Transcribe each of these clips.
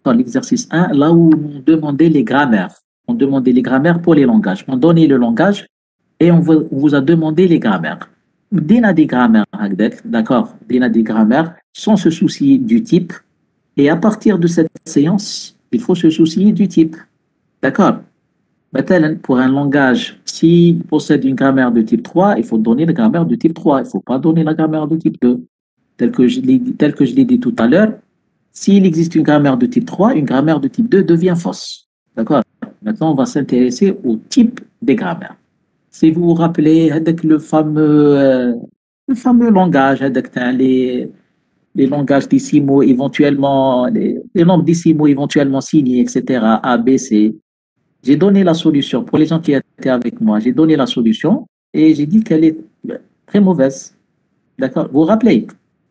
d'accord, l'exercice 1, là où on demandait les grammaires. On demandait les grammaires pour les langages. On donnait le langage et on vous a demandé les grammaires. Dina des grammaires, d'accord, dina des grammaires sans se soucier du type. Et à partir de cette séance, il faut se soucier du type. D'accord? Maintenant, pour un langage, s'il possède une grammaire de type 3, il faut donner la grammaire de type 3. Il ne faut pas donner la grammaire de type 2. Tel que je l'ai dit tout à l'heure, s'il existe une grammaire de type 3, une grammaire de type 2 devient fausse. D'accord? Maintenant, on va s'intéresser au type des grammaires. Si vous vous rappelez, avec le fameux langage, avec les langages décimaux éventuellement, les nombres décimaux éventuellement signés, etc., A, B, C, j'ai donné la solution. Pour les gens qui étaient avec moi, j'ai donné la solution et j'ai dit qu'elle est très mauvaise. D'accord? Vous vous rappelez?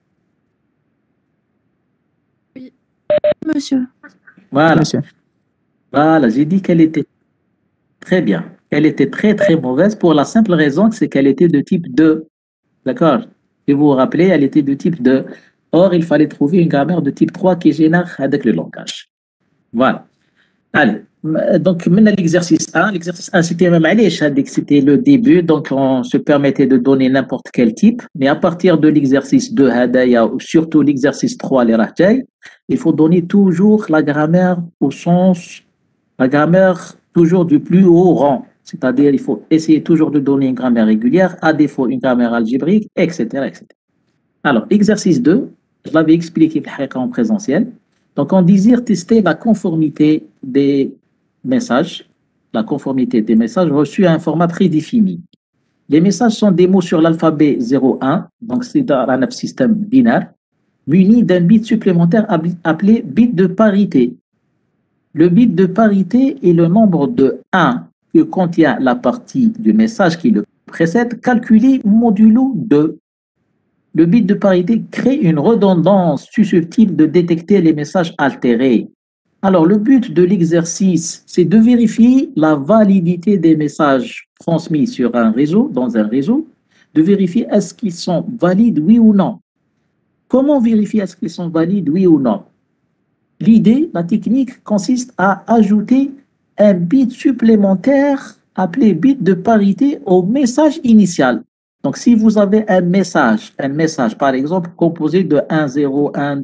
Oui, monsieur. Voilà. Monsieur. Voilà, j'ai dit qu'elle était très bien. Elle était très, très mauvaise pour la simple raison que c'est qu'elle était de type 2. D'accord? Si vous vous rappelez, elle était de type 2. Or, il fallait trouver une grammaire de type 3 qui génère avec le langage. Voilà. Allez. Donc, maintenant, l'exercice 1, c'était même allé, c'était le début, donc on se permettait de donner n'importe quel type, mais à partir de l'exercice 2, hadaya, ou surtout l'exercice 3, les rahjay, il faut donner toujours la grammaire au sens, la grammaire toujours du plus haut rang, c'est-à-dire il faut essayer toujours de donner une grammaire régulière, à défaut une grammaire algébrique, etc., etc. Alors, exercice 2, je l'avais expliqué en présentiel. Donc, on désire tester la conformité des messages, la conformité des messages reçus à un format prédéfini. Les messages sont des mots sur l'alphabet 0-1, donc c'est dans un système binaire, muni d'un bit supplémentaire appelé bit de parité. Le bit de parité est le nombre de 1 que contient la partie du message qui le précède, calculé modulo 2. Le bit de parité crée une redondance susceptible de détecter les messages altérés. Alors, le but de l'exercice, c'est de vérifier la validité des messages transmis sur un réseau, dans un réseau, de vérifier est-ce qu'ils sont valides, oui ou non. Comment vérifier est-ce qu'ils sont valides, oui ou non? L'idée, la technique consiste à ajouter un bit supplémentaire appelé bit de parité au message initial. Donc, si vous avez un message par exemple composé de 1, 0, 1,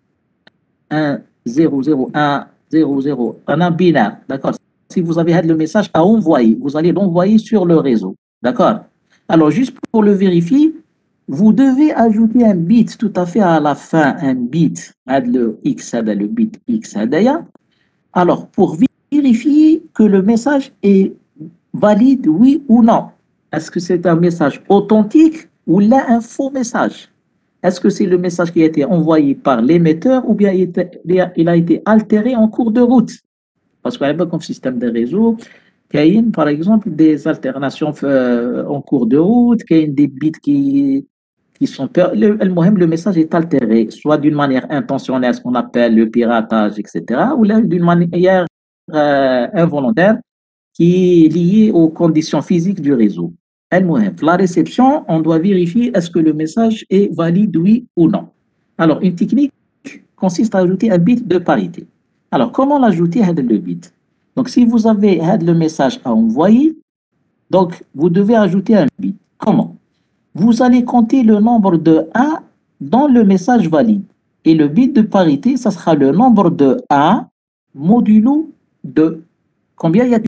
1, 0, 0, 1, 0, 0, un binaire, d'accord? Si vous avez le message à envoyer, vous allez l'envoyer sur le réseau, d'accord? Alors, juste pour le vérifier, vous devez ajouter un bit tout à fait à la fin, un bit, le X, le bit X. Alors, pour vérifier que le message est valide, oui ou non. Est-ce que c'est un message authentique ou là un faux message? Est-ce que c'est le message qui a été envoyé par l'émetteur ou bien il a été altéré en cours de route? Parce qu'il y a comme système de réseau, il y a par exemple des alternations en cours de route, il y a des bits qui sont le message est altéré, soit d'une manière intentionnelle, ce qu'on appelle le piratage, etc., ou là d'une manière involontaire qui est liée aux conditions physiques du réseau. La réception, on doit vérifier est-ce que le message est valide, oui ou non. Alors, une technique consiste à ajouter un bit de parité. Alors, comment l'ajouter à le bit? Donc, si vous avez le message à envoyer, donc vous devez ajouter un bit. Comment? Vous allez compter le nombre de 1 dans le message valide. Et le bit de parité, ça sera le nombre de 1 modulo 2. Combien y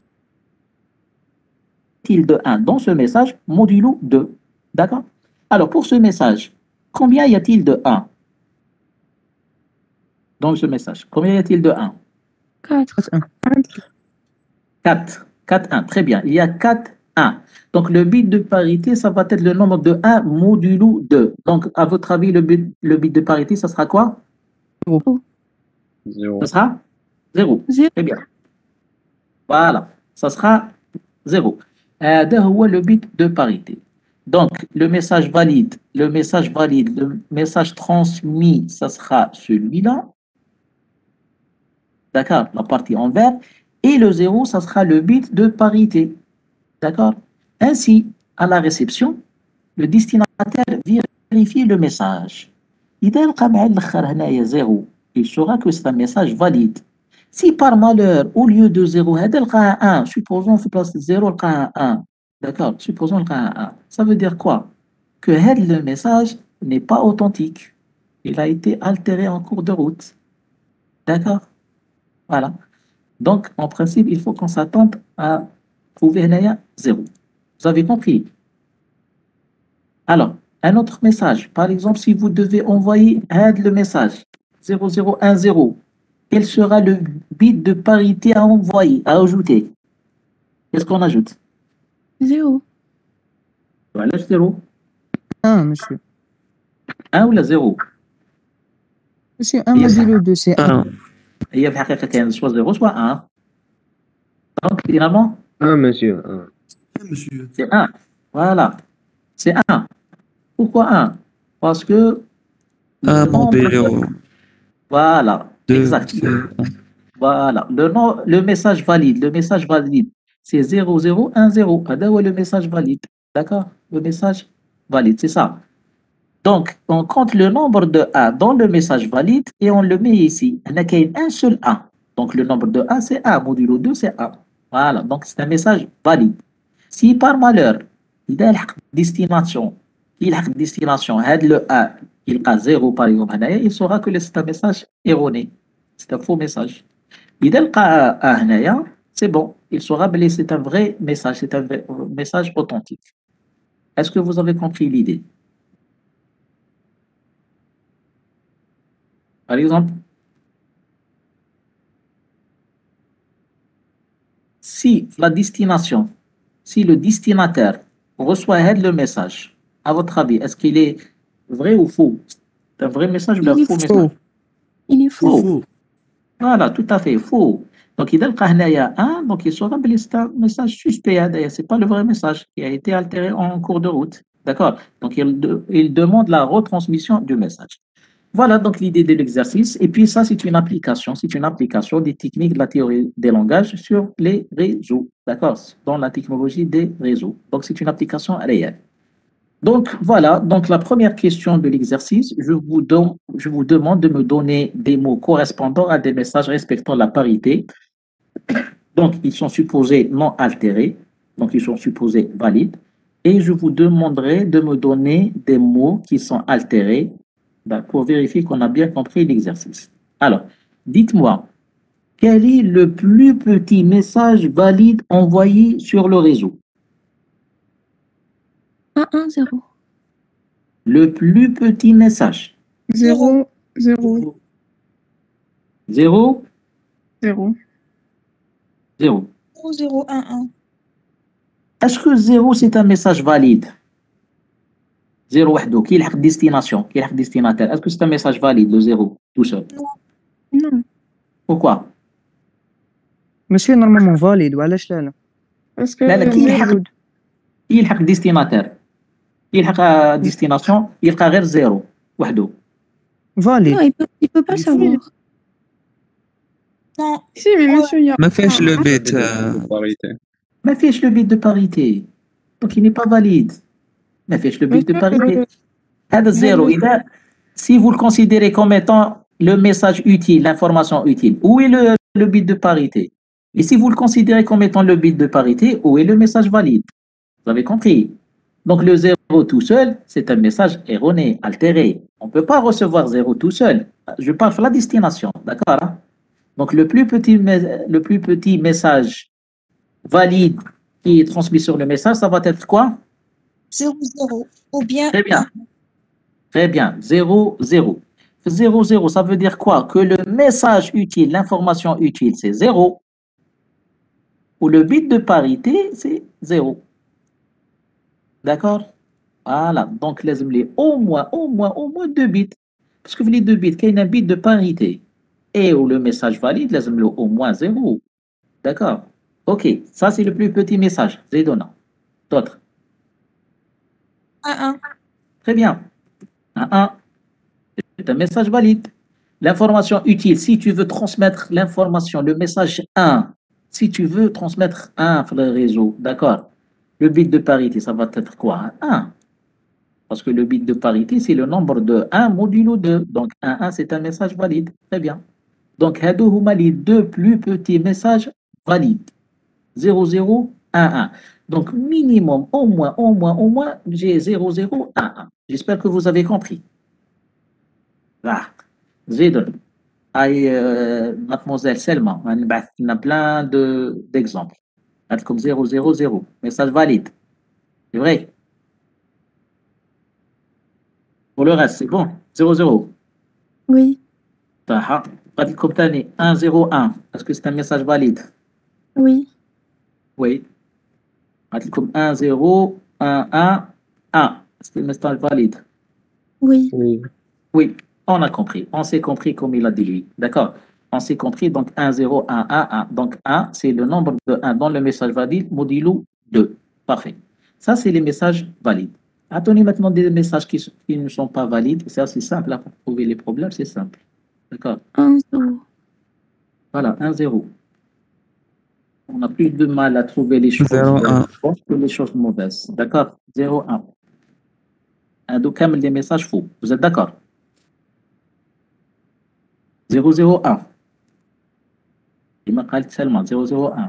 a-t-il de 1 dans ce message modulo 2? D'accord? Alors, pour ce message, combien y a-t-il de 1 dans ce message? Combien y a-t-il de 1? 4. 4. 4, 1. Très bien. Il y a 4, 1. Donc, le bit de parité, ça va être le nombre de 1 modulo 2. Donc, à votre avis, le bit de parité, ça sera quoi? 0. Ça sera 0. Très bien. Voilà. Ça sera 0. Le bit de parité. Donc, le message valide, le message transmis, ça sera celui-là. D'accord? La partie en vert. Et le 0, ça sera le bit de parité. D'accord? Ainsi, à la réception, le destinataire vérifie le message. Il saura que c'est un message valide. Si par malheur, au lieu de 0, هذا لقاها 1, supposons في place 0 لقاها 1, d'accord, supposons لقاها 1, ça veut dire quoi? Que le message n'est pas authentique, il a été altéré en cours de route, d'accord, voilà. Donc, en principe, il faut qu'on s'attende à trouver هنايا 0. Vous avez compris? Alors, un autre message, par exemple, si vous devez envoyer le message 0010, quel sera le bit de parité à envoyer, à ajouter? Qu'est-ce qu'on ajoute? 0. Voilà, 0. 1, monsieur. 1 ou la 0? Monsieur, 1 modulo 2, c'est 1. Il y a soit 0, soit 1. Donc, finalement, 1, monsieur. 1. Monsieur. c'est 1. Voilà. C'est 1. Pourquoi 1? Parce que Un le nombre modulo voilà, 2, exact. Voilà. Le message valide, c'est 0010. هذا هو le message valide. D'accord? Le message valide, c'est ça. Donc, on compte le nombre de A dans le message valide et on le met ici. Il n'y a un seul A. Donc, le nombre de A, c'est A. Modulo 2, c'est A. Voilà. Donc, c'est un message valide. Si par malheur, il a destination, le A, il a 0 par exemple, il saura que c'est un message erroné. C'est un faux message. Il a A, c'est bon. Il saura que c'est un vrai message, c'est un vrai message authentique. Est-ce que vous avez compris l'idée? Par exemple, si la destination, si le destinataire reçoit le message, à votre avis, est-ce qu'il est vrai ou faux? C'est un vrai message ou un Il est faux faux. message? Il est faux. Faux. Voilà, tout à fait, faux. Donc, il y a un, donc il saura que c'est un message suspect. D'ailleurs, ce n'est pas le vrai message qui a été altéré en cours de route. D'accord? Donc, il demande la retransmission du message. Voilà donc l'idée de l'exercice. Et puis ça, c'est une application des techniques de la théorie des langages sur les réseaux, d'accord, dans la technologie des réseaux. Donc, c'est une application réelle. Donc, voilà, donc la première question de l'exercice, je vous demande de me donner des mots correspondant à des messages respectant la parité. Donc, ils sont supposés non altérés, donc ils sont supposés valides. Et je vous demanderai de me donner des mots qui sont altérés pour vérifier qu'on a bien compris l'exercice. Alors, dites-moi, quel est le plus petit message valide envoyé sur le réseau? 110. Le plus petit message. 0, 0, 0, 0. 0. 0, 1, 1. Est-ce que 0 c'est un message valide? 0 وحده كي يلحق destination كي يلحق destinataire. Est-ce que c'est un message valide le 0 tout seul? Non. Pourquoi? Monsieur, normalement valide, وعلاش لا لا؟ Parce que لا لا كي يلحق موجود. كي يلحق destinataire كي يلحق destination يلقى غير 0 وحده. non, valide. il peut pas savoir. Non. Si, mais monsieur, il y a... ما فيهاش لو بيت ما فيش le bit de parité. Donc il n'est pas valide. ما فيش le bit de parité. هذا 0 إذا si vous le considérez comme étant le message utile, l'information utile, où est le bit de parité? Et si vous le considérez comme étant le bit de parité, où est le message valide? Vous avez compris? Donc le 0 tout seul, c'est un message erroné, altéré. On ne peut pas recevoir 0 tout seul. Je parle de la destination, d'accord? Hein? Donc le plus petit message valide qui est transmis sur le message, ça va être quoi? 0, 0. Ou bien... Très bien. Très bien. 0, 0. 0, 0, ça veut dire quoi? Que le message utile, l'information utile, c'est 0. Ou le bit de parité, c'est 0. D'accord? Voilà. Donc, les au moins 2 bits. Parce que les 2 bits, qu'il y a un bit de parité et où le message valide, les au moins 0. D'accord? OK. Ça, c'est le plus petit message. Zédona. D'autres? 1, 1. Très bien. 1, 1. C'est un message valide. L'information utile, si tu veux transmettre l'information, le message 1, si tu veux transmettre 1 sur le réseau, d'accord? Le bit de parité, ça va être quoi? 1. Parce que le bit de parité, c'est le nombre de 1 modulo 2. Donc 1, 1, c'est un message valide. Très bien. Donc, هادو هما les deux plus petits messages valides. 0, 0, 1, 1. Donc, minimum, au moins, j'ai 0, 0, 1, 1. J'espère que vous avez compris. Ah, زيد. Mademoiselle Selma, on a plein d'exemples. Comme 0, 0, 0. Message valide. C'est vrai. Pour le reste, c'est bon. 0, 0. Oui, Comme t'as 1, 0, 1. Est-ce que c'est un message valide? oui, Oui. Comme 1, 0, 1, 1, 1. Est-ce que le message valide? oui. Oui. Oui, on a compris. On s'est compris comme il a dit lui. D'accord? On s'est compris. Donc 1, 0, 1, 1, 1. Donc 1, c'est le nombre de 1 dans le message valide, modulo 2. Parfait. Ça, c'est les messages valides. Attendez maintenant des messages qui ne sont pas valides. Ça, c'est simple. Là, pour trouver les problèmes, c'est simple. D'accord? 1, 0. Voilà, 1, 0. On a plus de mal à trouver les choses 0, 1. bonnes que les choses mauvaises. D'accord? 0, 1. Donc, les messages faux. Vous êtes d'accord? 0, 0, 1. Il قالت seulement 001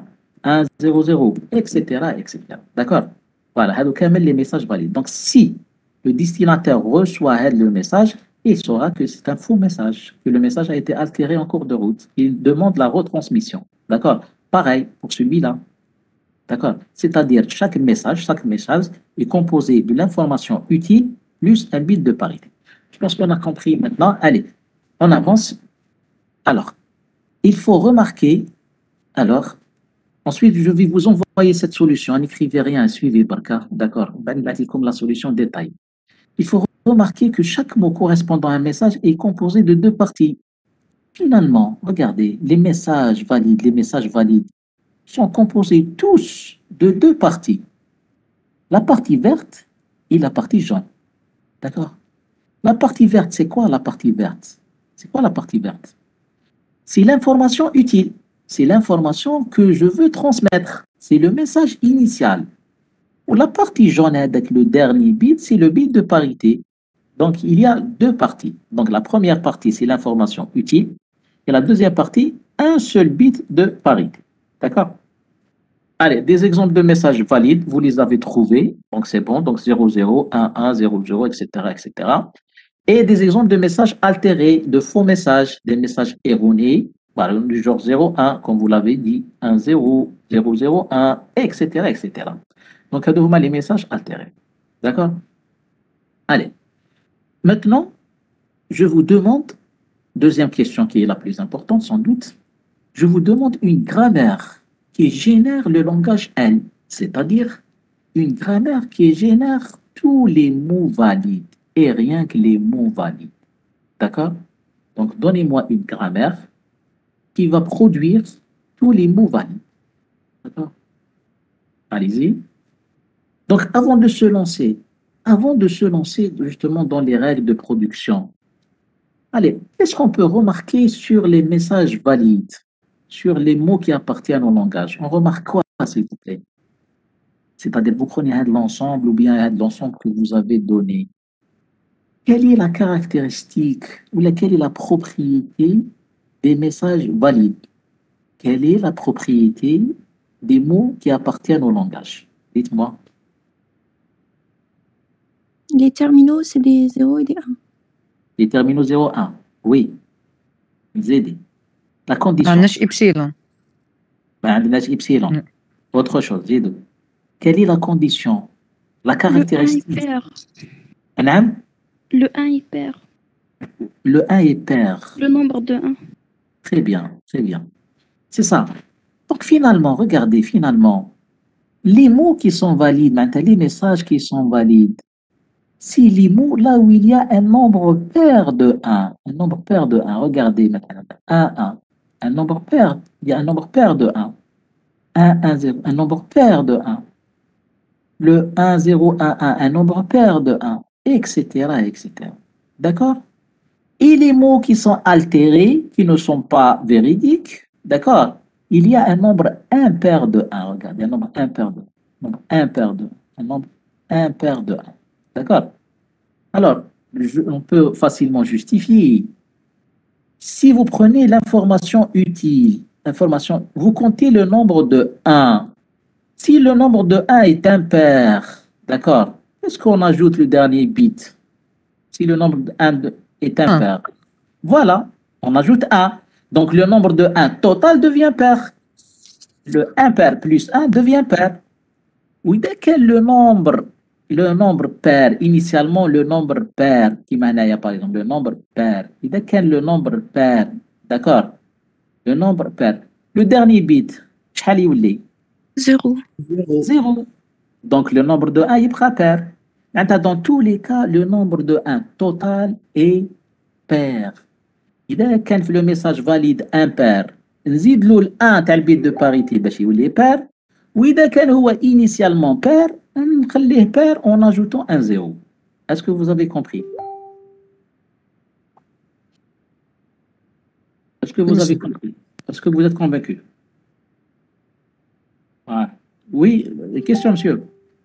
100 etc etc d'accord voilà هادو كامل les messages valides donc si le destinataire reçoit le message il saura que c'est un faux message que le message a été altéré en cours de route il demande la retransmission d'accord pareil pour celui-là d'accord c'est-à-dire chaque message est composé de l'information utile plus un bit de parité je pense qu'on a compris maintenant allez on avance alors il faut remarquer alors ensuite, je vais vous envoyer cette solution. N'écrivez rien, suivez Barka. D'accord. Comme la solution détail. Il faut remarquer que chaque mot correspondant à un message est composé de deux parties. Finalement, regardez, les messages valides sont composés tous de deux parties. La partie verte et la partie jaune. D'accord. La partie verte, c'est quoi la partie verte? C'est quoi la partie verte? C'est l'information utile. C'est l'information que je veux transmettre. C'est le message initial. Pour la partie jaune avec le dernier bit, c'est le bit de parité. Donc, il y a deux parties. Donc, la première partie, c'est l'information utile. Et la deuxième partie, un seul bit de parité. D'accord? Allez, des exemples de messages valides, vous les avez trouvés. Donc, c'est bon. Donc, 00, 11, 00, etc., etc. Et des exemples de messages altérés, de faux messages, des messages erronés, voilà, du genre 01, comme vous l'avez dit, 10, 001, etc., etc. Donc, à les messages altérés. D'accord? Allez. Maintenant, je vous demande, deuxième question qui est la plus importante sans doute, je vous demande une grammaire qui génère le langage L, c'est-à-dire une grammaire qui génère tous les mots valides et rien que les mots valides. D'accord? Donc, donnez-moi une grammaire qui va produire tous les mots valides. D'accord? Allez-y. Donc, avant de se lancer justement dans les règles de production, allez, qu'est-ce qu'on peut remarquer sur les messages valides, sur les mots qui appartiennent au langage? On remarque quoi, s'il vous plaît? C'est-à-dire, vous prenez un de l'ensemble ou bien un de l'ensemble que vous avez donné. Quelle est la caractéristique ou quelle est la propriété des messages valides? Quelle est la propriété des mots qui appartiennent au langage? Dites-moi. Les terminaux, c'est des 0 et des 1. Les terminaux 0, 1. Oui. ZD. La ما condition. عندناش إبسيلون. ما عندناش epsilon. Autre chose. ZD. Quelle est la condition? La Le 1 caractéristique. est pair. نعم. Le 1 est pair. Le 1 est pair. Le nombre de 1. Très bien. Très bien. C'est ça. Donc finalement, regardez, finalement, les mots qui sont valides, maintenant, les messages qui sont valides, si les mots là où il y a un nombre pair de 1, un nombre pair de 1, regardez maintenant, 1, 1, un nombre pair, il y a un nombre pair de 1, 1, 1, 0, un nombre pair de 1, le 1, 0, 1, 1, un nombre pair de 1, etc., etc. D'accord? Et les mots qui sont altérés, qui ne sont pas véridiques, d'accord? Il y a un nombre impair de 1, regardez, un nombre impair de 1, nombre impair de 1, un nombre impair de 1, d'accord? Alors, on peut facilement justifier Si vous prenez l'information utile, vous comptez le nombre de 1. Si le nombre de 1 est impair, d'accord, est-ce qu'on ajoute le dernier bit? Si le nombre de 1 est impair. Voilà, on ajoute 1. Donc le nombre de 1 total devient pair. Le impair plus 1 devient pair. Oui, dès que le nombre pair, initialement le nombre pair, qui m'a par exemple, le nombre pair, dès que le nombre pair, d'accord, le nombre pair, le dernier bit, شحال يولي 0. 0. Donc le nombre de 1 يبقى pair. Dans tous les cas, le nombre de 1 total est pair. إذا كان في le message valide impair نزيد له ال 1 تاع البيت de parité باش يولي pair. وإذا كان هو initialement pair نخليه pair en ajoutant un 0. Est-ce que vous avez compris? Est-ce que vous avez compris? Est-ce que vous êtes convaincu? Ouais. Oui, question, monsieur.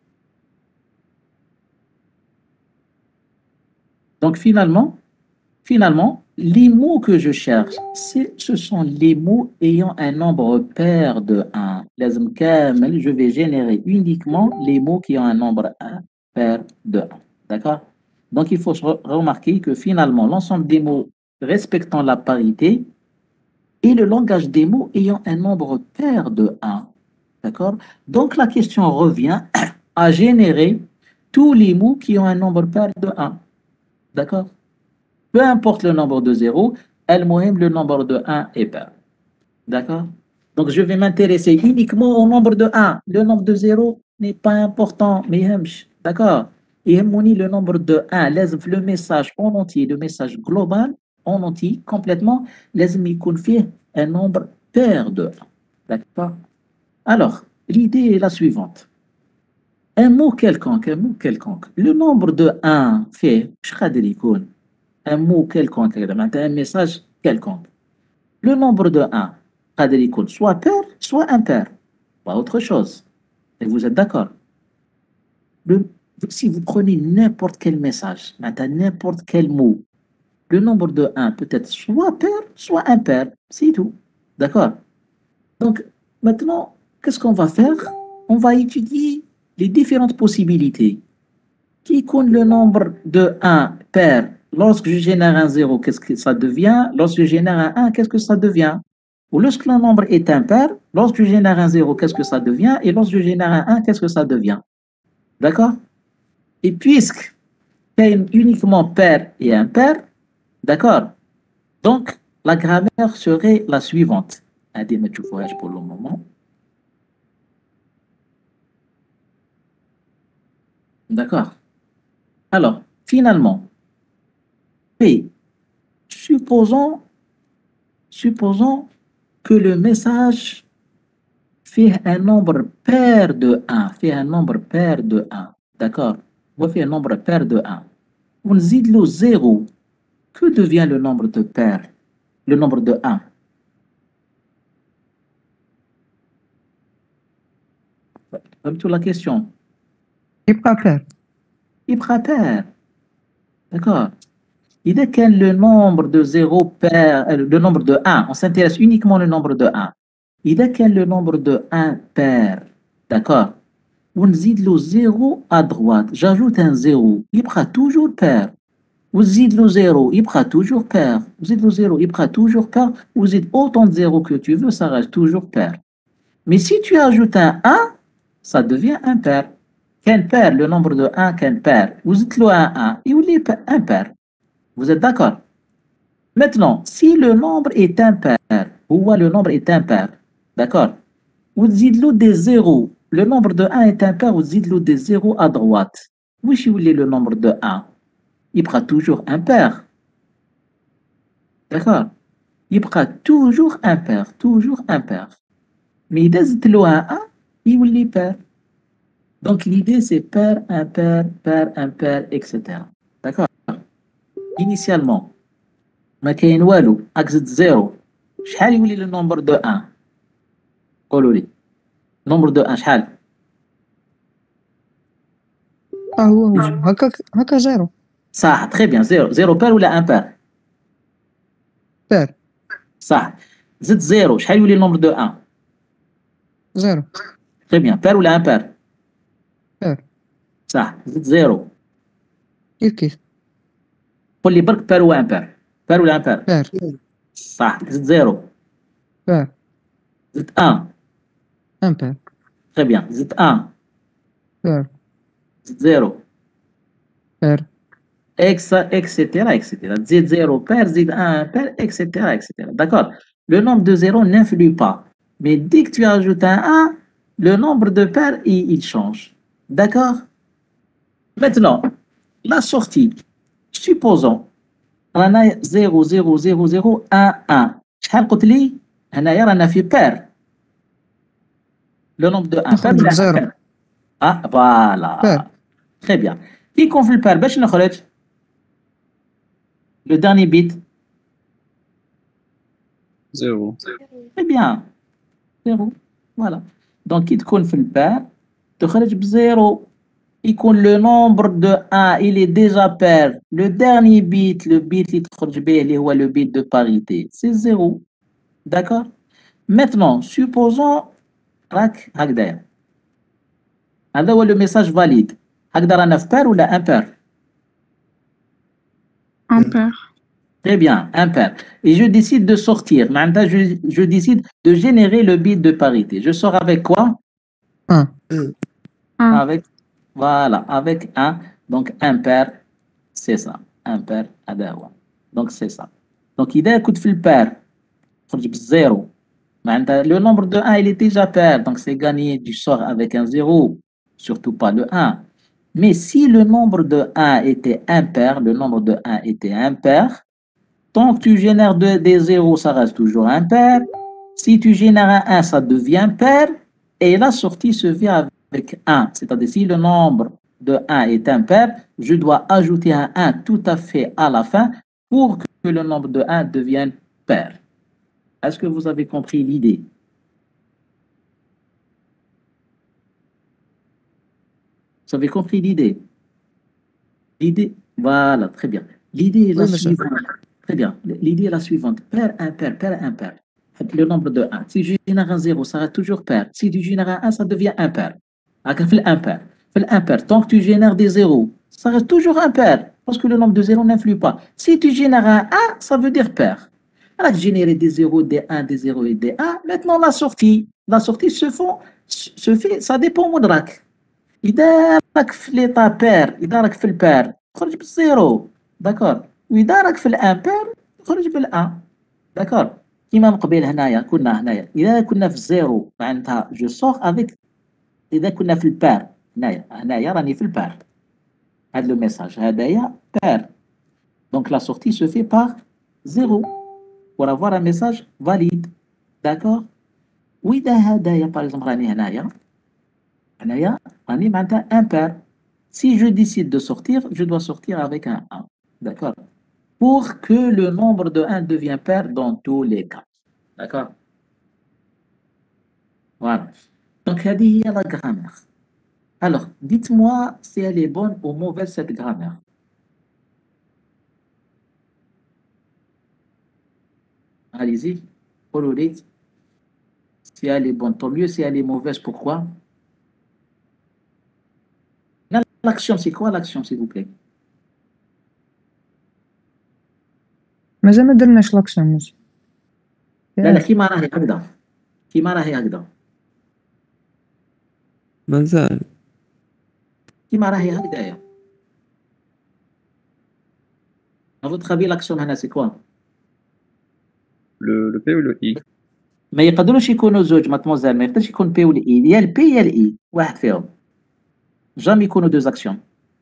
Donc finalement, les mots que je cherche, ce sont les mots ayant un nombre pair de 1. Je vais générer uniquement les mots qui ont un nombre pair de 1. D'accord? Donc il faut remarquer que finalement, l'ensemble des mots respectant la parité est le langage des mots ayant un nombre pair de 1. D'accord? Donc la question revient à générer tous les mots qui ont un nombre pair de 1. D'accord? Peu importe le nombre de 0, le nombre de 1 est pair. D'accord? Donc je vais m'intéresser uniquement au nombre de 1. Le nombre de 0 n'est pas important, mais d'accord? Et le nombre de 1, le message en entier, le message global en entier, complètement, il confie un nombre pair de 1. D'accord? Alors, l'idée est la suivante. Un mot quelconque, le nombre de 1 fait, un mot quelconque, un message quelconque. Le nombre de 1, soit pair, soit impair. Pas autre chose. Et vous êtes d'accord? Si vous prenez n'importe quel message, n'importe quel mot, le nombre de 1 peut être soit pair, soit impair. C'est tout. D'accord? Donc, maintenant, qu'est-ce qu'on va faire? On va étudier les différentes possibilités. Qui compte le nombre de 1 pair? Lorsque je génère un 0, qu'est-ce que ça devient? Lorsque je génère un 1, qu'est-ce que ça devient? Ou lorsque le nombre est impair, lorsque je génère un 0, qu'est-ce que ça devient? Et lorsque je génère un 1, qu'est-ce que ça devient? D'accord? Et puisque c'est uniquement pair et impair, d'accord? Donc, la grammaire serait la suivante. Allez, mettre le voyage pour le moment. D'accord? Alors, finalement, P, supposons que le message fait un nombre pair de 1, fait un nombre pair de 1, d'accord? On fait un nombre pair de 1. On zide le 0. Que devient le nombre de pair? Le nombre de 1. Comme la question. يبقى pair. Il prend pair. D'accord? Il est quel le nombre de 0 pair, le nombre de 1, on s'intéresse uniquement au nombre de 1. Il est quel le nombre de 1 pair? D'accord? On zide le 0 à droite. J'ajoute un 0. Il prend toujours pair. Vous zide le 0, il prend toujours pair. Vous zide le 0, il prend toujours pair. Vous zide autant de 0 que tu veux, ça reste toujours pair. Mais si tu ajoutes un 1, ça devient impair. Quel pair? Le nombre de 1, quel pair? Vous zide le 1, il est impair. Vous êtes d'accord? Maintenant, si le nombre est impair, ou le nombre est impair, d'accord? Vous dites des zéros. Le nombre de 1 est impair, vous dites des zéros à droite. Oui, si vous voulez le nombre de 1, il prend toujours impair. D'accord? Il prend toujours impair, toujours impair. Mais il dit le 1, il vous dit pair. Donc l'idée c'est pair, impair, etc. D'accord? Initialement, ما كاين والو اكزت زيرو شحال يولي لو نومبر دو 1 قولوا لي نومبر دو 1 شحال هو هكا زيرو. صح تري بيان زيرو بار ولا ان بار بير صح. زد زيرو شحال يولي النومبر دو 1؟ زيرو تري بيان. بير ولا امبير؟ بير صح. زد زيرو. كيف كيف قول لي برك بير ولا امبير؟ بير ولا امبير؟ بير صح. زد زيرو. بير زد 1. امبير تري بيان. زد 1. بير زد زيرو. بير Etc. Zid 0 pair, zid 1 pair, etc. D'accord? Le nombre de 0 n'influe pas. Mais dès que tu ajoutes un 1, le nombre de paires, il change. D'accord? Maintenant, la sortie. Supposons, on a 0, 0, 0, 0, 1, 1. شحال قلت لي؟ هنايا رانا في pair. Le nombre de 1 pair نخرج ولا بزيرو impair؟ Ah, voilà. بير Très bien. كي يكون في البير باش نخرج؟ Le dernier bit. 0. Très bien. 0. Voilà. Donc, qui تكون في الباء تخرج بزيرو. يكون le nombre de 1 il est déjà pair. Le dernier bit, le bit اللي تخرج به اللي هو le bit de parité, c'est 0. D'accord? Maintenant, supposons راك هكذايا. هذا هو le message valide. هكذا رانا في pair ولا impair? Ampère. Très bien, impair. Et je décide de sortir. Maintenant, je décide de générer le bit de parité. Je sors avec quoi? 1 1. Avec, voilà, avec un. Donc, impair, c'est ça. Impair, adawa. Donc, c'est ça. Donc, il écoute le pair. Zéro. Le nombre de 1, il est déjà pair. Donc, c'est gagné. Tu sors avec un 0. Surtout pas le 1. Mais si le nombre de 1 était impair, le nombre de 1 était impair, tant que tu génères des zéros, ça reste toujours impair. Si tu génères un 1, ça devient pair. Et la sortie se fait avec 1. C'est-à-dire, si le nombre de 1 est impair, je dois ajouter un 1 tout à fait à la fin pour que le nombre de 1 devienne pair. Est-ce que vous avez compris l'idée? Vous avez compris l'idée? L'idée, voilà, très bien. L'idée est la Oui, monsieur. suivante. Très bien. L'idée est la suivante. Pair, impair, pair, impair. Le nombre de 1. Si je génère un 0, ça reste toujours pair. Si tu génères un 1, ça devient impair. Fait l'impair. Fait l'impair. Tant que tu génères des 0, ça reste toujours impair. Parce que le nombre de 0 n'influe pas. Si tu génères un 1, ça veut dire pair. Alors, générer des 0, des 1, des 0 et des 1. Maintenant, la sortie. La sortie se fait, ça dépend de راك. إذا راك في ليطا بير، إذا راك في البير خرج بالزيرو. داكور. وإذا راك في الامبير خرج بالان. داكور. كيما من قبيل هنايا كنا هنايا إذا كنا في الزيرو معناتها جو سور افيك. إذا كنا في البير هنايا راني في البير. هاد لو ميساج هدايا بير. دونك لا سورتي سو في باغ زيرو pour avoir un message valide. D'accord. وإذا هدايا باغ اكزومبل راني هنايا راني معناتها impair. Si je décide de sortir, je dois sortir avec un 1. D'accord? Pour que le nombre de 1 devienne pair dans tous les cas. D'accord? Voilà. Donc, هذه هي la grammaire. Alors, dites-moi si elle est bonne ou mauvaise cette grammaire. Allez-y. قولوا si elle est bonne, tant mieux. Si elle est mauvaise, pourquoi? L'action, c'est quoi l'action, s'il vous plaît? مازال ما درناش لاكشن ماشي لا كيما راهي هكذا. كيما راهي هكذا. مازال. كيما راهي هكذايا. À votre avis, l'action هنا c'est quoi? Le P ou le I? ما يقدروش يكونوا زوج ماتموزيل. ما يقدرش يكون بي ولا اي. يا البي يا الاي واحد فيهم. جامي يكونوا دوز اكسيون.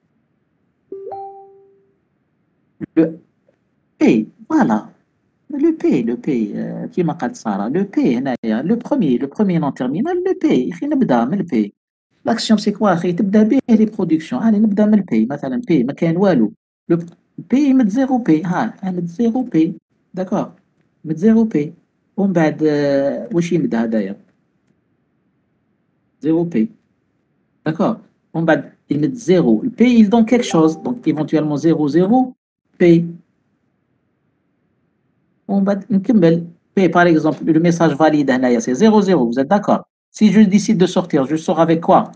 لو بي فوالا. لو بي كيما قالت ساره. لو بي هنايا لو بروميي نون تيرمينال لو بي. اخي نبدا من البي. لاكسيون سي كوا اخي؟ تبدا به لي برودكسيون. هاني نبدا من البي مثلا. بي ما كاين والو. لو بي يمد زيرو بي. ها يمد زيرو بي. داكور. يمد زيرو بي. ومن بعد واش يمد هدايا؟ زيرو بي. D'accord. On va ils mettent 0. Le P, il donne quelque chose. Donc, éventuellement 0, 0, P. On va نكمل. P, par exemple, le message valide, هنايا, c'est 0, 0. Vous êtes d'accord? Si je décide de sortir, je sors avec quoi?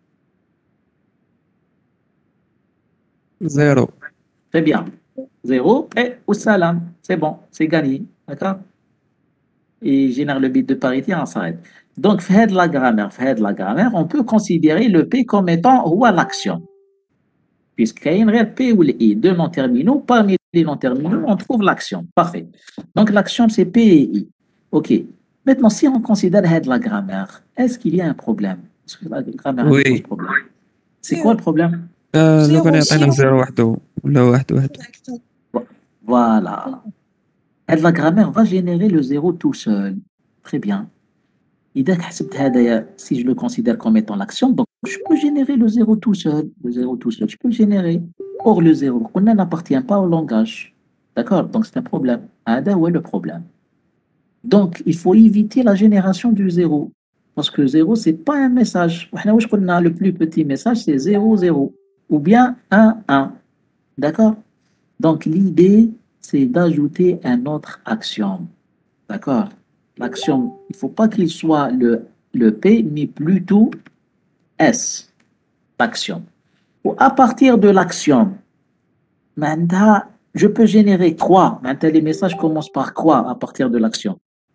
0. Très bien. 0 et au salam. C'est bon, c'est gagné. D'accord? Et génère le bit de parité, on s'arrête. Donc, fait de la grammaire, on peut considérer le P comme étant ou l'action. Puisqu'il y a une P ou le I, deux noms terminaux. Parmi les noms terminaux, on trouve l'action. Parfait. Donc, l'action, c'est P et I. OK. Maintenant, si on considère de la grammaire, est-ce qu'il y a un problème? Est-ce que la grammaire elle pose Oui. problème? C'est quoi le problème? لو كان يعطينا 0 وحده ولا 1 وحده. Voilà. Et la grammaire va générer le zéro tout seul. Très bien. إذا حسبت هذايا, si je le considère comme étant l'action, donc je peux générer le zéro tout seul. Le zéro tout seul, je peux le générer. Or, le zéro, on n'appartient pas au langage. D'accord? Donc, c'est un problème. هذا هو le problème. Donc, il faut éviter la génération du zéro. Parce que zéro, c'est pas un message. وحنا واش قلنا, le plus petit message, c'est 0, 0. Ou bien 1, 1. D'accord? Donc, l'idée, c'est d'ajouter un autre axiome. D'accord? L'axiome, il ne faut pas qu'il soit le P, mais plutôt S, l'axiome. À partir de l'axiome, maintenant, je peux générer quoi? Maintenant, les messages commencent par quoi à partir de l'axiome?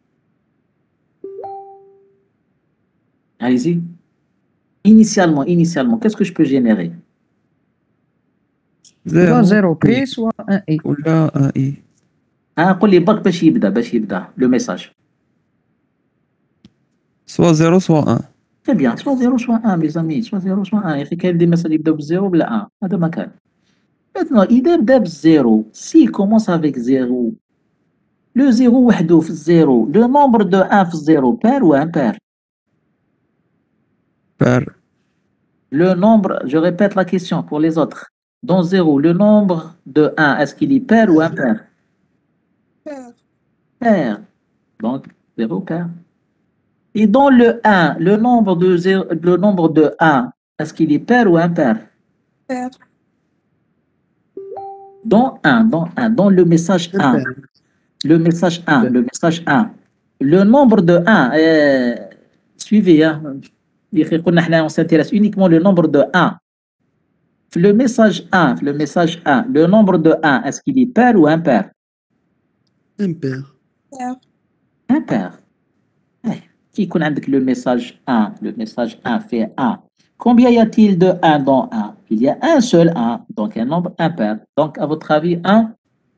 Allez-y. Initialement, qu'est-ce que je peux générer? soit 0 0P, soit 1I. ولا 1 I. قول لي باك باش يبدا le message. soit 0 soit 1. Très bien, soit 0, soit 1, mes amis, soit 0, soit 1. Il y a des messages qui débutent 0 ou 1. هذا ما كان. Maintenant, il débutent 0. S'il commence avec 0, le 0 وحده في 0, le nombre de 1 في 0 pair ou impair? Pair. Le nombre, je répète la question pour les autres. Dans 0, le nombre de 1, est-ce qu'il est pair ou impair? Pair. Donc, 0 pair. Et dans le 1, le nombre de 1, est-ce qu'il est pair ou impair? Pair. Dans le message 1. Le message 1. Le nombre de 1, suivez, hein. On s'intéresse uniquement le nombre de 1. Le message 1, le nombre de 1, est-ce qu'il est pair ou impair? Pair. Impair. Qui connaît le message 1? Le message 1 fait 1. Combien y a-t-il de 1 dans 1? Il y a un seul 1, donc un nombre impair. Donc, à votre avis, 1?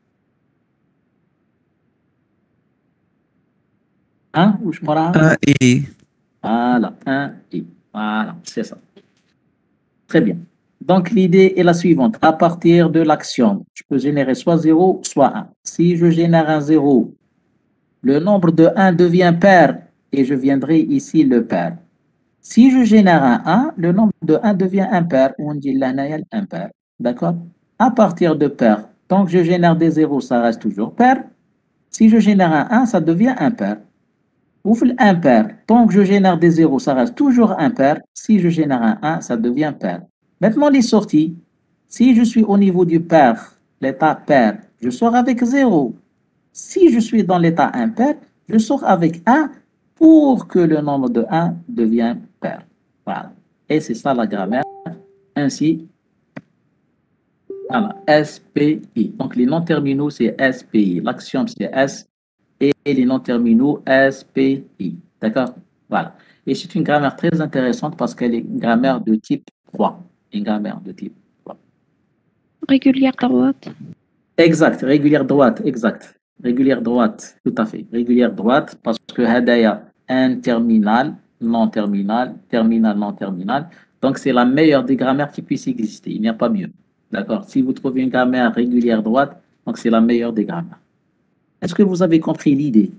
1 ou je m'en 1 I. Voilà, 1 I. Voilà, c'est ça. Très bien. Donc, l'idée est la suivante. À partir de l'axiome, je peux générer soit 0, soit 1. Si je génère un 0, le nombre de 1 devient pair et je viendrai ici le pair. Si je génère un 1, le nombre de 1 devient impair. On dit l'anayal impair. D'accord? À partir de pair, tant que je génère des 0, ça reste toujours pair. Si je génère un 1, ça devient impair. Ou l'impair, tant que je génère des 0, ça reste toujours impair. Si je génère un 1, ça devient pair. Maintenant, les sorties. Si je suis au niveau du pair, l'état pair, je sors avec 0. Si je suis dans l'état impair, je sors avec 1 pour que le nombre de 1 devienne pair. Voilà. Et c'est ça la grammaire. Ainsi, voilà, SPI. Donc, les noms terminaux, c'est SPI. L'axiome, c'est S. Et les noms terminaux, SPI. D'accord? Voilà. Et c'est une grammaire très intéressante parce qu'elle est une grammaire de type 3. Une grammaire de type 3. Régulière droite. Exact. Régulière droite. Exact. Régulière droite. Tout à fait. Régulière droite parce que hadaya, un terminal, non terminal, terminal, non terminal. Donc, c'est la meilleure des grammaires qui puisse exister. Il n'y a pas mieux. D'accord? Si vous trouvez une grammaire régulière droite, donc c'est la meilleure des grammaires. Est-ce que vous avez compris l'idée?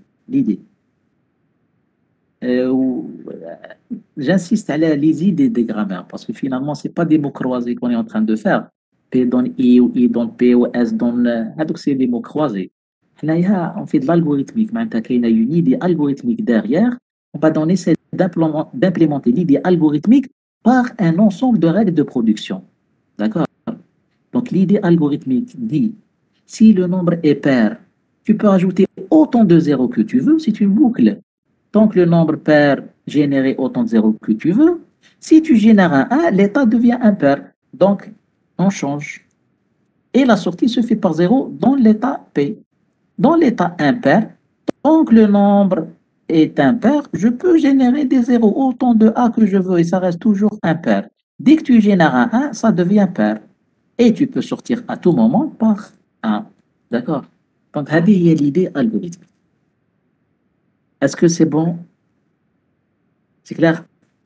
J'insiste à les idées des grammaires parce que finalement, ce n'est pas des mots croisés qu'on est en train de faire. P donne I ou I donne P ou S donne. Donc, c'est des mots croisés. Là, on fait de l'algorithmique. Maintenant, il y a une idée algorithmique derrière. On va donner cette d'implémenter l'idée algorithmique par un ensemble de règles de production. D'accord? Donc, l'idée algorithmique dit si le nombre est pair, Tu peux ajouter autant de zéros que tu veux, c'est une boucle. Tant que le nombre pair génère autant de zéros que tu veux, si tu génères un 1, l'état devient impair. Donc, on change. Et la sortie se fait par 0 dans l'état P. Dans l'état impair, tant que le nombre est impair, je peux générer des zéros autant de A que je veux et ça reste toujours impair. Dès que tu génères un 1, ça devient pair. Et tu peux sortir à tout moment par 1. D'accord? Donc, هذه هي l'idée algorithmique. Est-ce que c'est bon? C'est clair?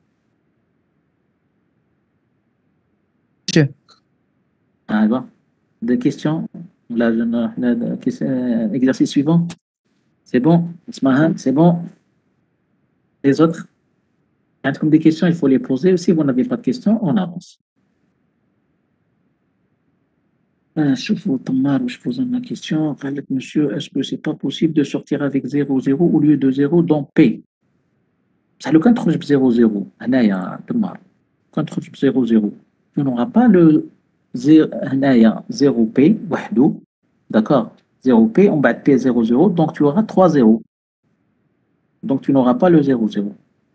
Monsieur. Ah, bon. Des questions? Exercice suivant? C'est bon? Ismahan, c'est bon? Les autres? Comme des questions, il faut les poser. Si vous n'avez pas de questions, on avance. شوفوا طمار واش posant ma question. قال لك monsieur, est-ce que c'est pas possible de sortir avec 0, 0 au lieu de 0 dans P? بصح لو كان تخرج ب 0, 0 هنايا طمار كان تخرج ب 0, 0 tu n'auras pas le هنايا 0P وحده, d'accord, 0P on بعد P 0, 0, donc tu auras 3 0. Donc tu n'auras pas le 0, 0.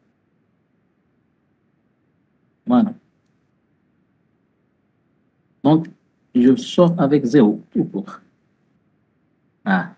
Voilà. Donc je sors avec 0 tout court. Ah.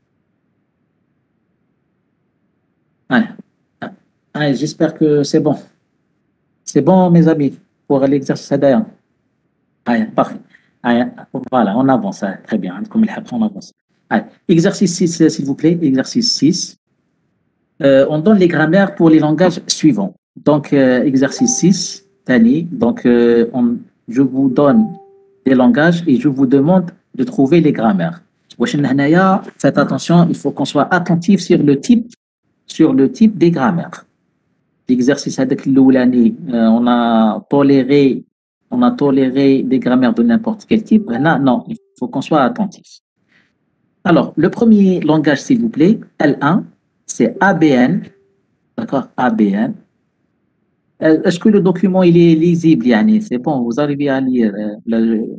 Ah, j'espère que c'est bon. C'est bon, mes amis, pour l'exercice d'ailleurs. Ah, parfait. Ah, voilà, on avance. Ah, très bien. Comme il on avance. Ah, exercice 6, s'il vous plaît. Exercice 6. On donne les grammaires pour les langages suivants. Donc, exercice 6, Tani. Donc, je vous donne des langages et je vous demande de trouver les grammaires. Faites attention, il faut qu'on soit attentif sur le type des grammaires. L'exercice avec l'oulani, on a toléré des grammaires de n'importe quel type. Là, non, il faut qu'on soit attentif. Alors, le premier langage, s'il vous plaît, L1, c'est ABN. D'accord, ABN. Est-ce que le document, il est lisible, yani? C'est bon, vous arrivez à lire le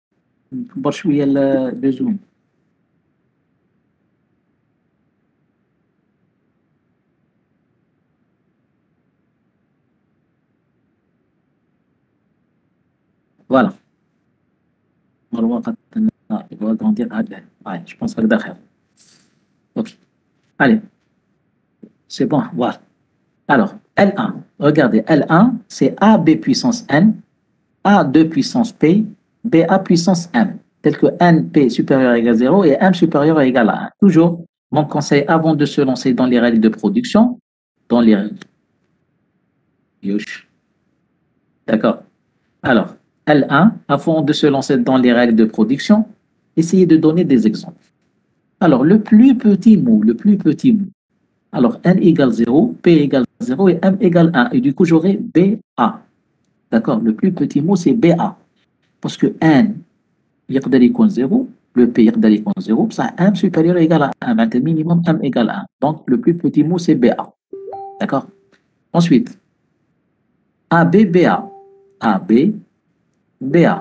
zoom. Voilà. Il va agrandir ABN. Ouais, je pense que c'est d'accord. Ok. Allez. C'est bon, voilà. Alors, L1, regardez, L1, c'est AB puissance N, A2 puissance P, BA puissance M, tel que NP supérieur à égal à 0 et M supérieur à égal à 1. Toujours, mon conseil avant de se lancer dans les règles de production, dans les règles. D'accord. Alors, L1, avant de se lancer dans les règles de production, essayez de donner des exemples. Alors, le plus petit mot. Alors, N égale 0, P égale 0 et M égale 1. Et du coup, j'aurai BA. D'accord? Le plus petit mot, c'est BA. Parce que N, يقدر يكون 0, le P يقدر يكون 0, ça M supérieur égal à 1. Maintenant, minimum M égale à 1. Donc, le plus petit mot, c'est BA. D'accord? Ensuite, AB, BA. AB, BA.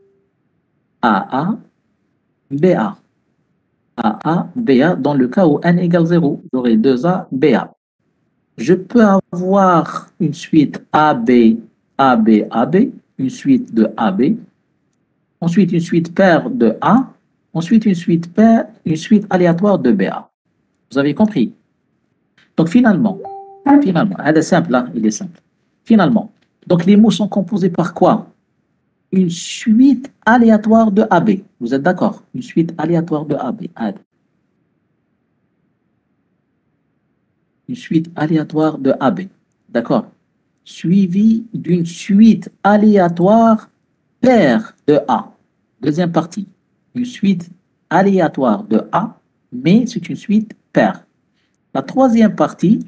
AA, BA. AA, BA, dans le cas où N égale 0, j'aurai 2A, BA. Je peux avoir une suite AB, AB, AB, une suite de AB, ensuite une suite paire de A, ensuite une suite aléatoire de BA. Vous avez compris? Donc finalement, elle est simple, là, il est simple. Finalement, donc les mots sont composés par quoi? Une suite aléatoire de AB. Vous êtes d'accord? Une suite aléatoire de AB. Une suite aléatoire de AB. D'accord? Suivi d'une suite aléatoire paire de A. Deuxième partie. Une suite aléatoire de A, mais c'est une suite paire. La troisième partie,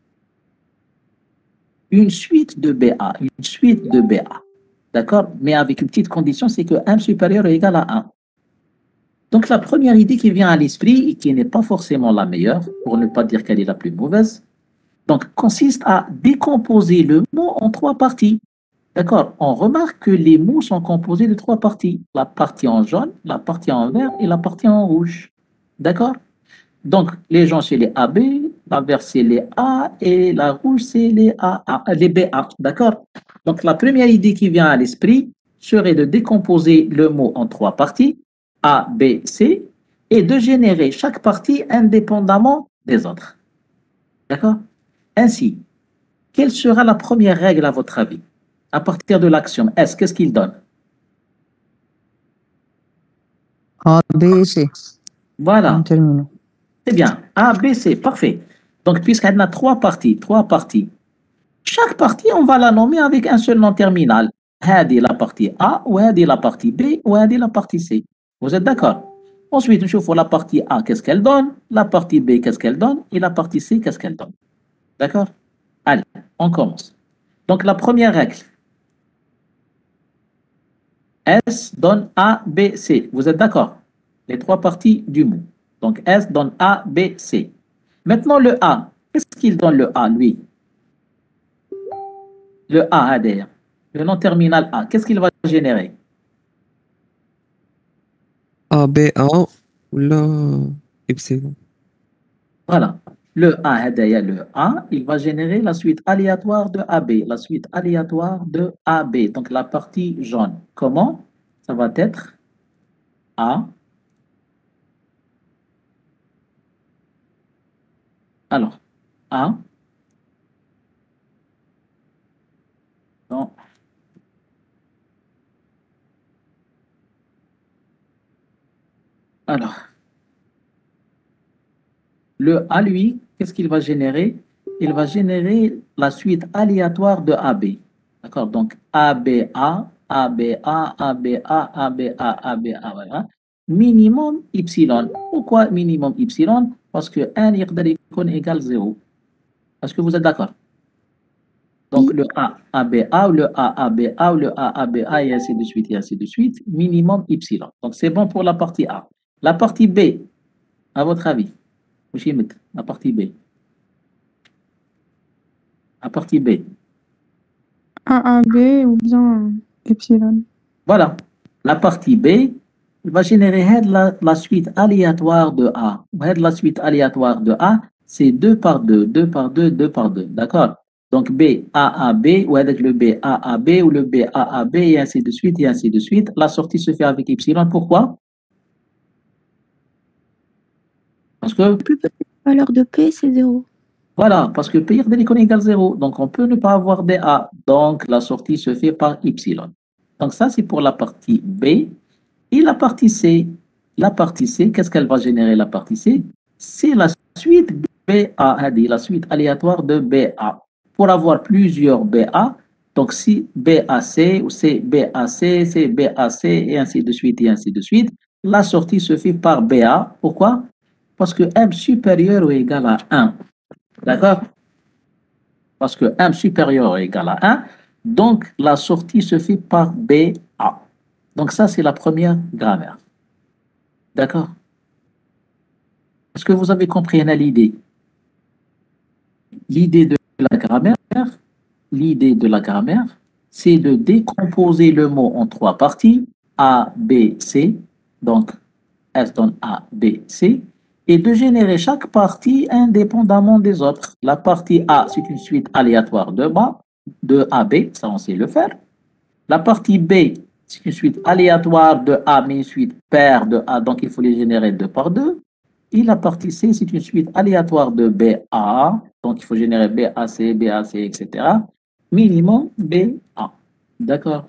une suite de BA. Une suite de BA. D'accord? Mais avec une petite condition, c'est que M supérieur est égal à 1. Donc la première idée qui vient à l'esprit, et qui n'est pas forcément la meilleure, pour ne pas dire qu'elle est la plus mauvaise, donc consiste à décomposer le mot en 3 parties. D'accord? On remarque que les mots sont composés de 3 parties. La partie en jaune, la partie en vert et la partie en rouge. D'accord? Donc, les gens, c'est les AB, la verte, c'est les A, et la rouge, c'est les AA, les BA. D'accord? Donc, la première idée qui vient à l'esprit serait de décomposer le mot en trois parties, A, B, C, et de générer chaque partie indépendamment des autres. D'accord? Ainsi, quelle sera la première règle à votre avis? À partir de l'axiome S, qu'est-ce qu'il donne? A, B, C. Voilà, En terminant. c'est bien. A, B, C, parfait. Donc, puisqu'elle a trois parties, chaque partie, on va la nommer avec un seul nom terminal. هذه la partie A, ou هذه la partie B, ou هذه la partie C. Vous êtes d'accord? Ensuite, je vois la partie A, qu'est-ce qu'elle donne? La partie B, qu'est-ce qu'elle donne? Et la partie C, qu'est-ce qu'elle donne? D'accord? Allez, on commence. Donc, la première règle. S donne A, B, C. Vous êtes d'accord? Les trois parties du mot. Donc, S donne A, B, C. Maintenant, le A. Qu'est-ce qu'il donne le A, lui? Le A, d'ailleurs. Le nom terminal A. Qu'est-ce qu'il va générer? A B A ولا إبسيلون. Voilà. Le A, d'ailleurs, le A, il va générer la suite aléatoire de AB. La suite aléatoire de AB. Donc, la partie jaune. Comment? Ça va être A. Alors, A. Non. Alors, le A, lui, qu'est-ce qu'il va générer? Il va générer la suite aléatoire de AB. D'accord? Donc, ABA, ABA, ABA, ABA, ABA, voilà. Minimum Y. Pourquoi minimum Y? Parce que 1 égale 0. Est-ce que vous êtes d'accord? Donc, le A, ABA, ou le A, ABA, ou le A, ABA, et ainsi de suite, et ainsi de suite. Minimum Y. Donc, c'est bon pour la partie A. La partie B, à votre avis? La partie B. La partie B. AAB ou bien epsilon. Voilà. La partie B, il va générer la suite aléatoire de A. La suite aléatoire de A, c'est 2 par 2, 2 par 2, 2 par 2. D'accord? Donc B, A, A, B, ou avec le B, A, A, B, ou le B, A, A, B, et ainsi de suite, et ainsi de suite. La sortie se fait avec epsilon. Pourquoi? Parce que, Plus petite valeur de P, c'est 0. voilà, parce que P égale 0. Donc, on peut ne pas avoir BA. Donc, la sortie se fait par epsilon. Donc, ça, c'est pour la partie B. Et la partie C, qu'est-ce qu'elle va générer la partie C? C'est la suite BA, la suite aléatoire de BA. Pour avoir plusieurs BA, donc si BAC ou c'est BAC, c'est BAC, et ainsi de suite, et ainsi de suite, la sortie se fait par BA. Pourquoi? Parce que M supérieur ou égal à 1. D'accord? Parce que M supérieur ou égal à 1, donc la sortie se fait par BA. Donc ça, c'est la première grammaire. D'accord? Est-ce que vous avez compris l'idée? L'idée de la grammaire, c'est de décomposer le mot en trois parties, A, B, C, donc S donne A, B, C, et de générer chaque partie indépendamment des autres. La partie A, c'est une suite aléatoire de A, B, ça on sait le faire. La partie B, c'est une suite aléatoire de A, mais une suite paire de A, donc il faut les générer 2 par 2. Et la partie C, c'est une suite aléatoire de BA, donc il faut générer BAC, BAC, etc. Minimum BA. D'accord?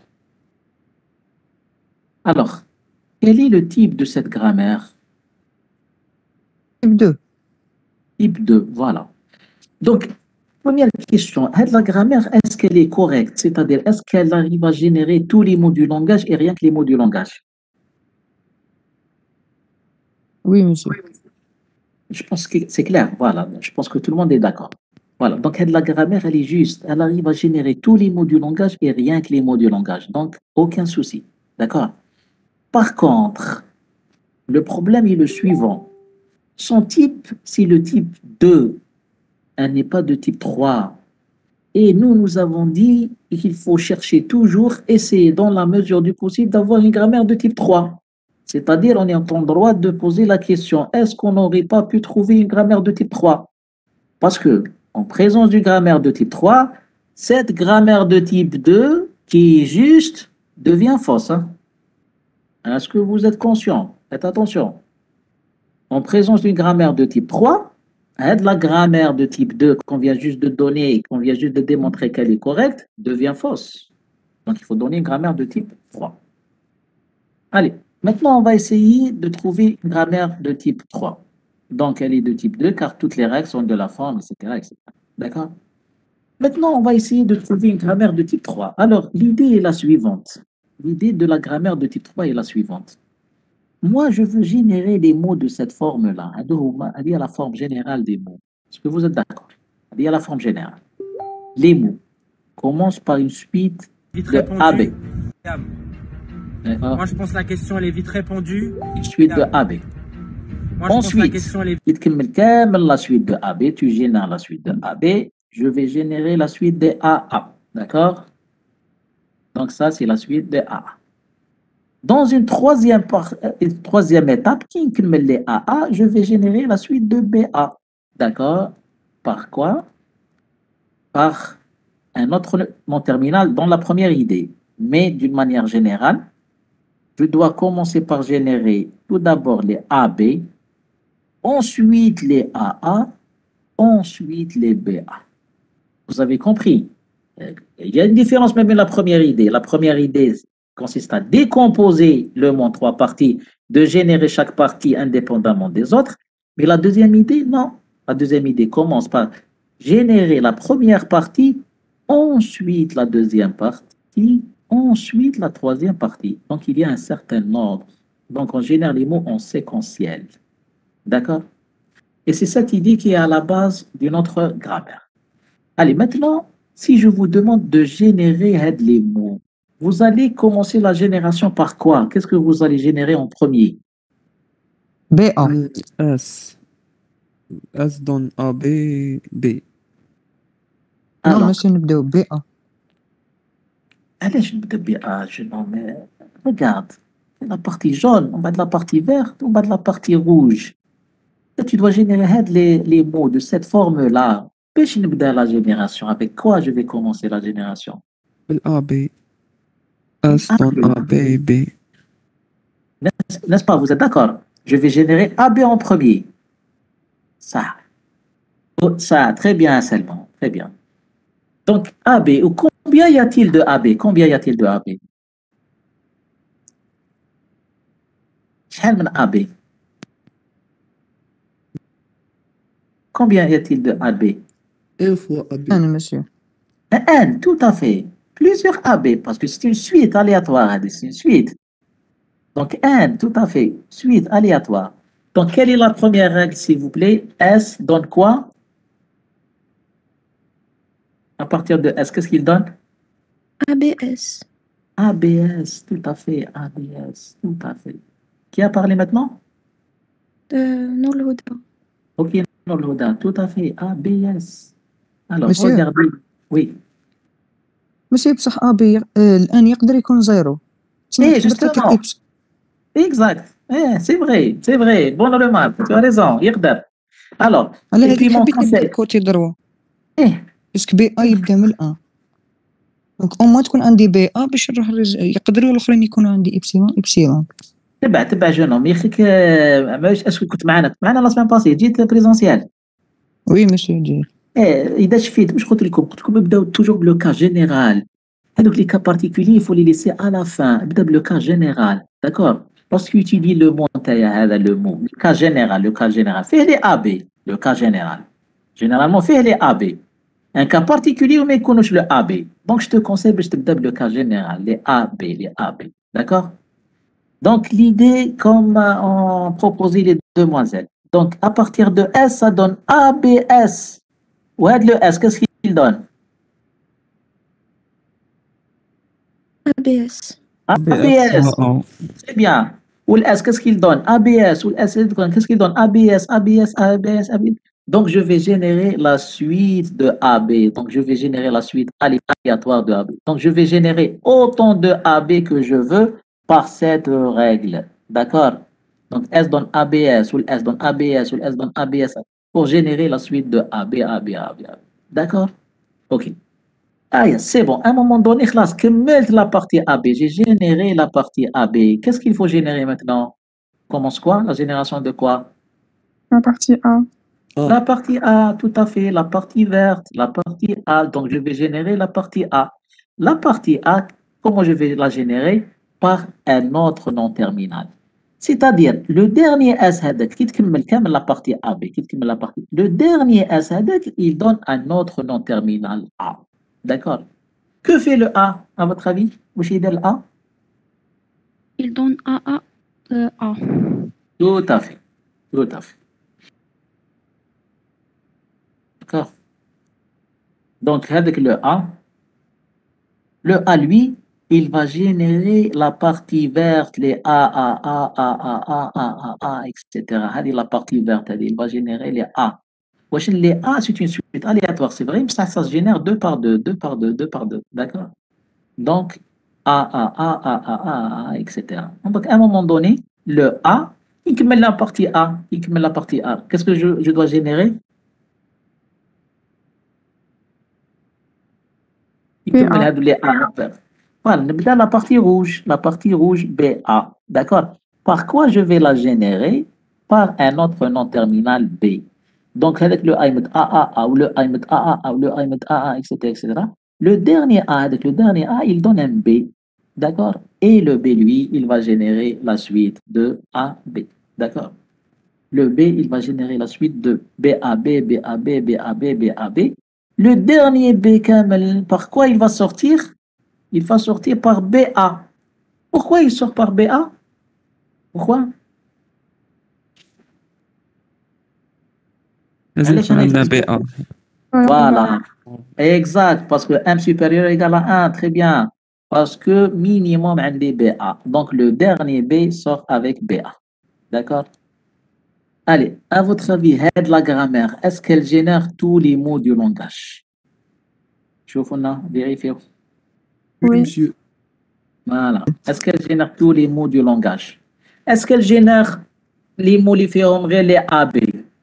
Alors, quel est le type de cette grammaire? Type 2. Type 2, voilà. Donc, première question, la grammaire, est-ce qu'elle est correcte? C'est-à-dire, est-ce qu'elle arrive à générer tous les mots du langage et rien que les mots du langage? Oui, monsieur. Je pense que c'est clair, voilà. Je pense que tout le monde est d'accord. Voilà. Donc, la grammaire, elle est juste. Elle arrive à générer tous les mots du langage et rien que les mots du langage. Donc, aucun souci. D'accord? Par contre, le problème est le suivant. Son type, c'est le type 2. Elle n'est pas de type 3. Et nous avons dit qu'il faut chercher toujours, essayer dans la mesure du possible d'avoir une grammaire de type 3. C'est-à-dire, on est en droit de poser la question, est-ce qu'on n'aurait pas pu trouver une grammaire de type 3? Parce que, en présence d'une grammaire de type 3, cette grammaire de type 2, qui est juste, devient fausse. Hein. Est-ce que vous êtes conscient? Faites attention. En présence d'une grammaire de type 3, la grammaire de type 2 qu'on vient juste de donner et qu'on vient juste de démontrer qu'elle est correcte, devient fausse. Donc, il faut donner une grammaire de type 3. Allez, maintenant, on va essayer de trouver une grammaire de type 3. Donc, elle est de type 2 car toutes les règles sont de la forme, etc. etc. D'accord? Maintenant, on va essayer de trouver une grammaire de type 3. Alors, l'idée est la suivante. L'idée de la grammaire de type 3 est la suivante. Moi, je veux générer des mots de cette forme-là. C'est-à-dire la forme générale des mots. Est-ce que vous êtes d'accord? C'est-à-dire la forme générale. Les mots commencent par une suite Vite de AB. répondu. Moi, je pense que la question, elle est vite répondue. Une suite de AB. Moi, je pense que la Ensuite, question, elle est la suite de AB, tu génères la suite de AB, je vais générer la suite de AA. D'accord? Donc, ça, c'est la suite de AA. Dans une troisième étape, qui inclut les AA, je vais générer la suite de BA. D'accord? Par quoi? Par un autre nom terminal dans la première idée. Mais d'une manière générale, je dois commencer par générer tout d'abord les AB, ensuite les AA, ensuite les BA. Vous avez compris? Il y a une différence même dans la première idée. La première idée consiste à décomposer le mot en 3 parties, de générer chaque partie indépendamment des autres. Mais la deuxième idée, non. La deuxième idée commence par générer la première partie, ensuite la deuxième partie, ensuite la troisième partie. Donc, il y a un certain ordre. Donc, on génère les mots en séquentiel. D'accord? Et c'est cette idée qui est à la base de notre grammaire. Allez, maintenant, si je vous demande de générer les mots, vous allez commencer la génération par quoi? Qu'est-ce que vous allez générer en premier? BA. S. S donne A, B, B. Non, Alors, monsieur, نبداو BA. allez, je me dis, je non, mais regarde, la partie jaune, on va de la partie verte, on va de la partie rouge. Et tu dois générer les mots de cette forme-là. Puis, je نبدأ la génération. Avec quoi je vais commencer la génération? A, B. S donne A, B, B. N'est-ce pas? Vous êtes d'accord? Je vais générer AB en premier. Ça. Oh, ça, très bien, Salman. Très bien. Donc, AB, combien y a-t-il de AB? Combien y a-t-il de AB? شحال من AB? Combien y a-t-il de AB? Un fois AB. أنا monsieur. Un, tout à fait. Plusieurs AB, parce que c'est une suite aléatoire. C'est une suite. Donc, un, tout à fait. Suite aléatoire. Donc, quelle est la première règle, s'il vous plaît? S donne quoi? À partir de S, qu'est-ce qu'il donne? ABS. ABS, tout à fait. ABS, tout à fait. Qui a parlé maintenant? Nour Houda. Ok, Nolhuda, tout à fait. ABS. Alors, Monsieur. regardez. Oui. monsieur بصح AB الآن يقدر يكون زيرو. Eh, justement. Exact. C'est vrai, c'est vrai. Bonne remarque. Tu as raison. يقدر. Alors, على et puis هذيك mon حبيت نبدا conseil. كوتي دروا. Eh, باسكو BA يبدا من الآن. دونك أو تكون عندي BA باش نروح يقدروا الآخرين يكونوا عندي إبسيلون. تبع jeune homme. يا أخيك اسكو كنت معنا لا سيمين باسي جيت بريزونسيال. وي مسيو جي. إذا شفيت واش قلت لكم ابداو توجور بلو كا جينيرال. هذوك لي كا بارتيكولي il faut les laisser à la fin. ابدا بلو كا جينيرال. D'accord? Lorsque tu utilises le mot نتايا هذا le mot le cas général فيه les AB le cas général. Généralement فيه les AB. Un cas particulier où ما يكونوش le AB. Donc je te conseille باش تبدا بلو كا général les AB. D'accord? Donc l'idée comme ont proposé les demoiselles. Donc à partir de S ça donne ABS. Ouais, le S, qu'est-ce qu'il donne? ABS. ABS, A. c'est bien. Ou le S, qu'est-ce qu'il donne? ABS, ou le S, qu'est-ce qu'il donne? ABS, ABS, ABS, ABS. Donc, je vais générer la suite de AB. Donc, je vais générer la suite aléatoire de AB. Donc, je vais générer autant de AB que je veux par cette règle. D'accord? Donc, S donne ABS, ou le S donne ABS, ou le S donne ABS, pour générer la suite de AB, AB, AB, AB. D'accord? OK. Ah, c'est bon. À un moment donné, classe, que la partie AB. J'ai généré la partie AB. Qu'est-ce qu'il faut générer maintenant? Commence quoi? La génération de quoi? La partie A. La partie A, tout à fait. La partie verte, la partie A. Donc, je vais générer la partie A. La partie A, comment je vais la générer? Par un autre nom terminal. C'est-à-dire, le dernier S هذاك كي تكمل كامل la partie AB, كي تكمل la partie. Le dernier S هذاك, il donne un autre nom terminal A. D'accord? Que fait le A, à votre avis? واش يدير le A? Il donne A. A. Tout à fait. Tout à fait. D'accord? Donc, avec le A, lui, il va générer la partie verte, les A, etc. هذه la partie verte, il va générer les A. Wesh, les A, c'est une suite aléatoire, c'est vrai, mais ça se génère deux par deux, deux par deux, deux par deux. D'accord? Donc, etc. Donc, à un moment donné, le A, il met la partie A, il met la partie A. Qu'est-ce que je dois générer? يكمل هادو les A. Voilà, نبدأ la partie rouge BA. D'accord? Par quoi je vais la générer? Par un autre nom terminal B. Donc, avec le A يمد A, ou le A يمد A, ou le A يمد A, etc., etc. Le dernier A, avec le dernier A, il donne un B. D'accord? Et le B, lui, il va générer la suite de A, B. D'accord? Le B, il va générer la suite de BAB, BAB, BAB, BAB. Le dernier B, Kamel, par quoi il va sortir? Il va sortir par BA. Pourquoi il sort par BA? Pourquoi? لازم علاش يكون أنا عندنا بي explique- ا. Voilà. Exact. Parce que M supérieur égale à 1. Très bien. Parce que minimum un BA. Donc le dernier B sort avec BA. D'accord? Allez, à votre avis, la grammaire, est-ce qu'elle génère tous les mots du langage? شوفونا, vérifiez. Oui, Oui. monsieur. Voilà. Est-ce qu'elle génère tous les mots du langage? Est-ce qu'elle génère les mots les les AB?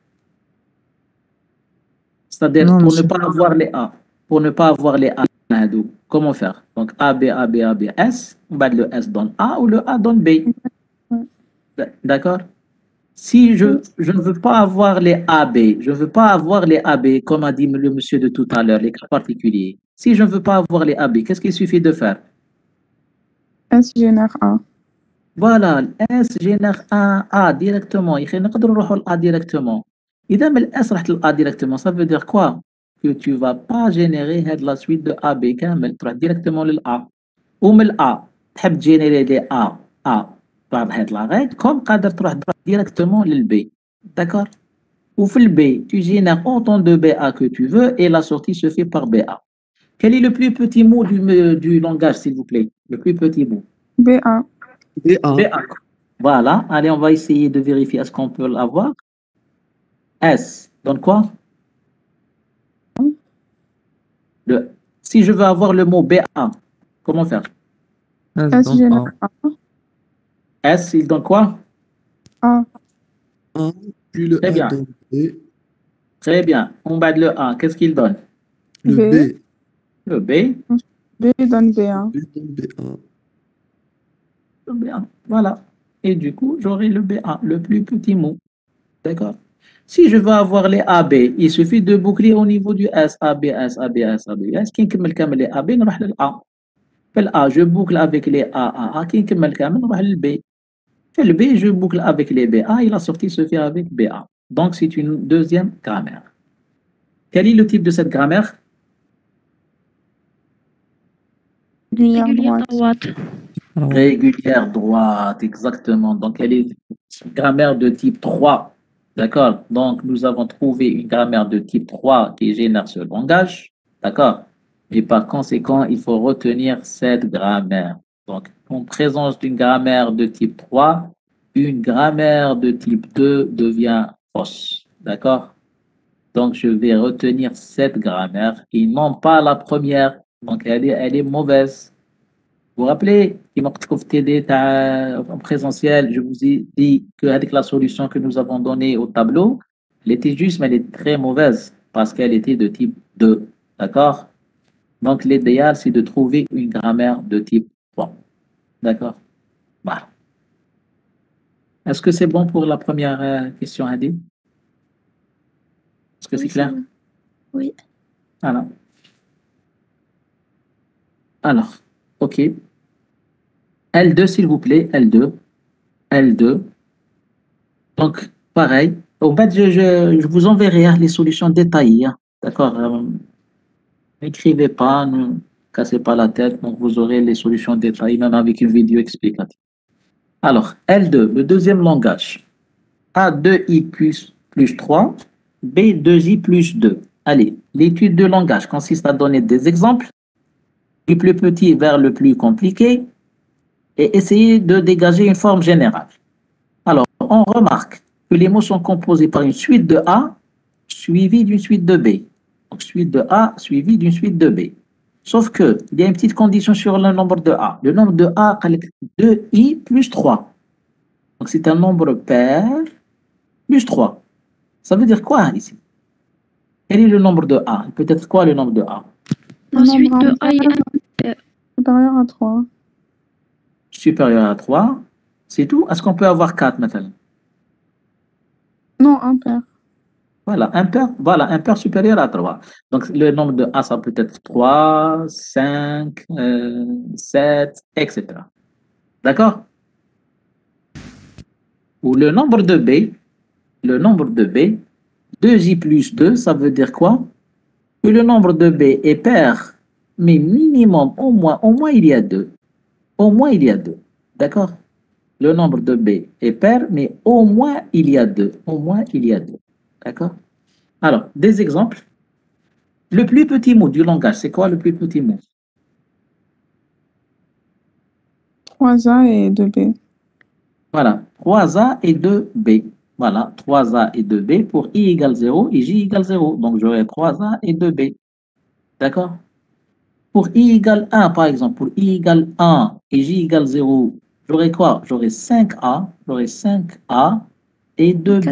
C'est-à-dire, Non, pour ne monsieur. pas avoir les A, pour ne pas avoir les A, comment faire? Donc, A, B, A, B, A, B, S, le S donne A ou le A donne B. D'accord? Si je ne veux pas avoir les AB, je ne veux pas avoir les AB, comme a dit le monsieur de tout à l'heure, les cas particuliers. Si je ne veux pas avoir les AB, qu'est-ce qu'il suffit de faire? S génère A. Voilà, S génère un A directement. Il faut نقدروا A directement. إذا من S رحت A directement, ça veut dire quoi? Que tu vas pas générer la suite de A, B كامل, تروح directement للA. ومن A, تحب générer les A par la règle, comme قادر تروح directement للB. D'accord? Ou le B, tu génères autant de BA que tu veux et la sortie se fait par BA. Quel est le plus petit mot du langage, s'il vous plaît? Le plus petit mot. BA. BA. BA. Voilà. Allez, on va essayer de vérifier est-ce qu'on peut l'avoir. S donne quoi? Si je veux avoir le mot BA, comment faire? S génère A. S, il donne quoi? A. A, puis le Très A bien. donne B. Très bien. On bat le A. Qu'est-ce qu'il donne? Le B. B. Le B. B donne BA. B donne BA. Le BA. Voilà. Et du coup, j'aurai le BA, le plus petit mot. D'accord? Si je veux avoir les AB, il suffit de boucler au niveau du S, AB, S, AB, S, AB, S. Qui نكمل كامل les AB, نروح للA. في الA, je boucle avec les A. Qui نكمل كامل نروح للB. في le B, je boucle avec les BA et la sortie se fait avec BA. Donc, c'est une deuxième grammaire. Quel est le type de cette grammaire? Régulière Régulière droite. droite. Régulière droite, exactement. Donc, elle est grammaire de type 3. D'accord? Donc, nous avons trouvé une grammaire de type 3 qui génère ce langage. D'accord? Et par conséquent, il faut retenir cette grammaire. Donc, en présence d'une grammaire de type 3, une grammaire de type 2 devient fausse. D'accord? Donc, je vais retenir cette grammaire et non pas la première. Donc, elle est mauvaise. Vous vous rappelez, en présentiel, je vous ai dit qu'avec la solution que nous avons donnée au tableau, elle était juste, mais elle est très mauvaise parce qu'elle était de type 2. D'accord? Donc, l'idéal, c'est de trouver une grammaire de type 3. D'accord? Voilà. Est-ce que c'est bon pour la première question, Hadi? Est-ce que Oui, c'est clair? bon. Oui. Alors, OK. L2, s'il vous plaît. L2. L2. Donc, pareil. En fait, je vous enverrai les solutions détaillées. D'accord? N'écrivez pas, ne cassez pas la tête. Donc, vous aurez les solutions détaillées, même avec une vidéo explicative. Alors, L2, le deuxième langage. A2i plus 3, B2i plus 2. Allez, l'étude de langage consiste à donner des exemples, du plus petit vers le plus compliqué, et essayer de dégager une forme générale. Alors, on remarque que les mots sont composés par une suite de A suivie d'une suite de B. Donc, suite de A suivie d'une suite de B. Sauf qu'il y a une petite condition sur le nombre de A. Le nombre de A, 2i plus 3. Donc, c'est un nombre pair plus 3. Ça veut dire quoi ici? Quel est le nombre de A? Peut-être quoi le nombre de A? La suite de A est supérieur à 3. Supérieur à 3. C'est tout? Est-ce qu'on peut avoir 4 maintenant? Non, impair. Voilà, un pair supérieur à 3. Donc, le nombre de A, ça peut être 3, 5, 7, etc. D'accord? Ou le nombre de B, 2i plus 2, ça veut dire quoi? Que le nombre de B est pair, mais minimum, au moins il y a 2. Au moins il y a 2. D'accord? Le nombre de B est pair, mais au moins il y a 2. Au moins il y a 2. D'accord? Alors, des exemples. Le plus petit mot du langage, c'est quoi le plus petit mot? 3A et 2B. Voilà, 3A et 2B. Voilà, 3A et 2B pour I égale 0 et J égale 0. Donc, j'aurai 3A et 2B. D'accord? Pour I égale 1, par exemple, pour I égale 1 et J égale 0, j'aurai quoi? J'aurai 5A et 2B.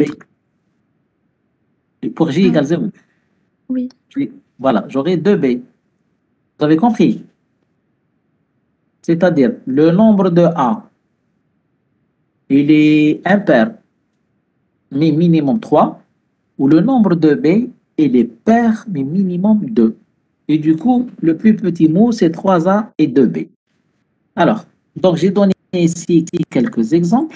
Et pour J égale 0. Oui. Voilà, j'aurai 2B. Vous avez compris? C'est-à-dire, le nombre de A, il est impair, mais minimum 3, ou le nombre de B, il est pair, mais minimum 2. Et du coup, le plus petit mot, c'est 3A et 2B. Alors, donc j'ai donné ici quelques exemples.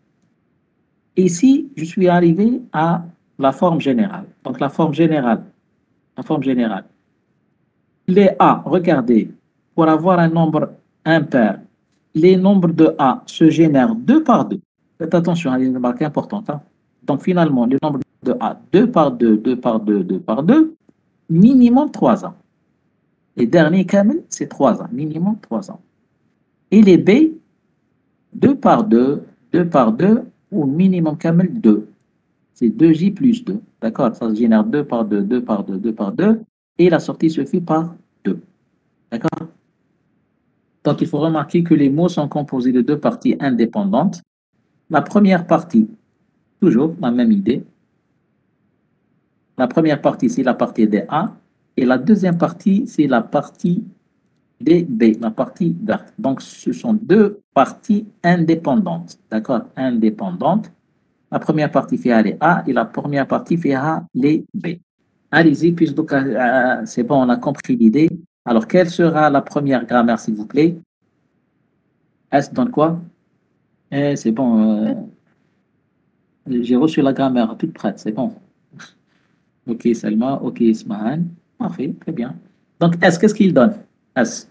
Ici, je suis arrivé à la forme générale. Donc, la forme générale. Les A, regardez, pour avoir un nombre impair, les nombres de A se génèrent 2 par 2. Faites attention à une remarque importante. Donc, finalement, le nombre de A, 2 par 2, 2 par 2, 2 par 2, minimum 3 ans. Les derniers camels, c'est 3 ans, minimum 3 ans. Et les B, 2 par 2, 2 par 2, ou minimum camel 2. C'est 2J plus 2. D'accord? Ça se génère 2 par 2, 2 par 2, 2 par 2, et la sortie se fait par 2. D'accord? Donc, il faut remarquer que les mots sont composés de deux parties indépendantes. La première partie, toujours la même idée. La première partie, c'est la partie des A, et la deuxième partie, c'est la partie des B, la partie verte. Donc, ce sont deux parties indépendantes. D'accord? Indépendantes. La première partie fait les A et la première partie fait les B. Allez-y, puisque c'est bon, on a compris l'idée. Alors, quelle sera la première grammaire, s'il vous plaît? S donne quoi? C'est bon. J'ai reçu la grammaire toute prête, c'est bon. Ok, Selma, ok, Ismahan. Parfait, très bien. Donc, S, qu'est-ce qu'il donne? S.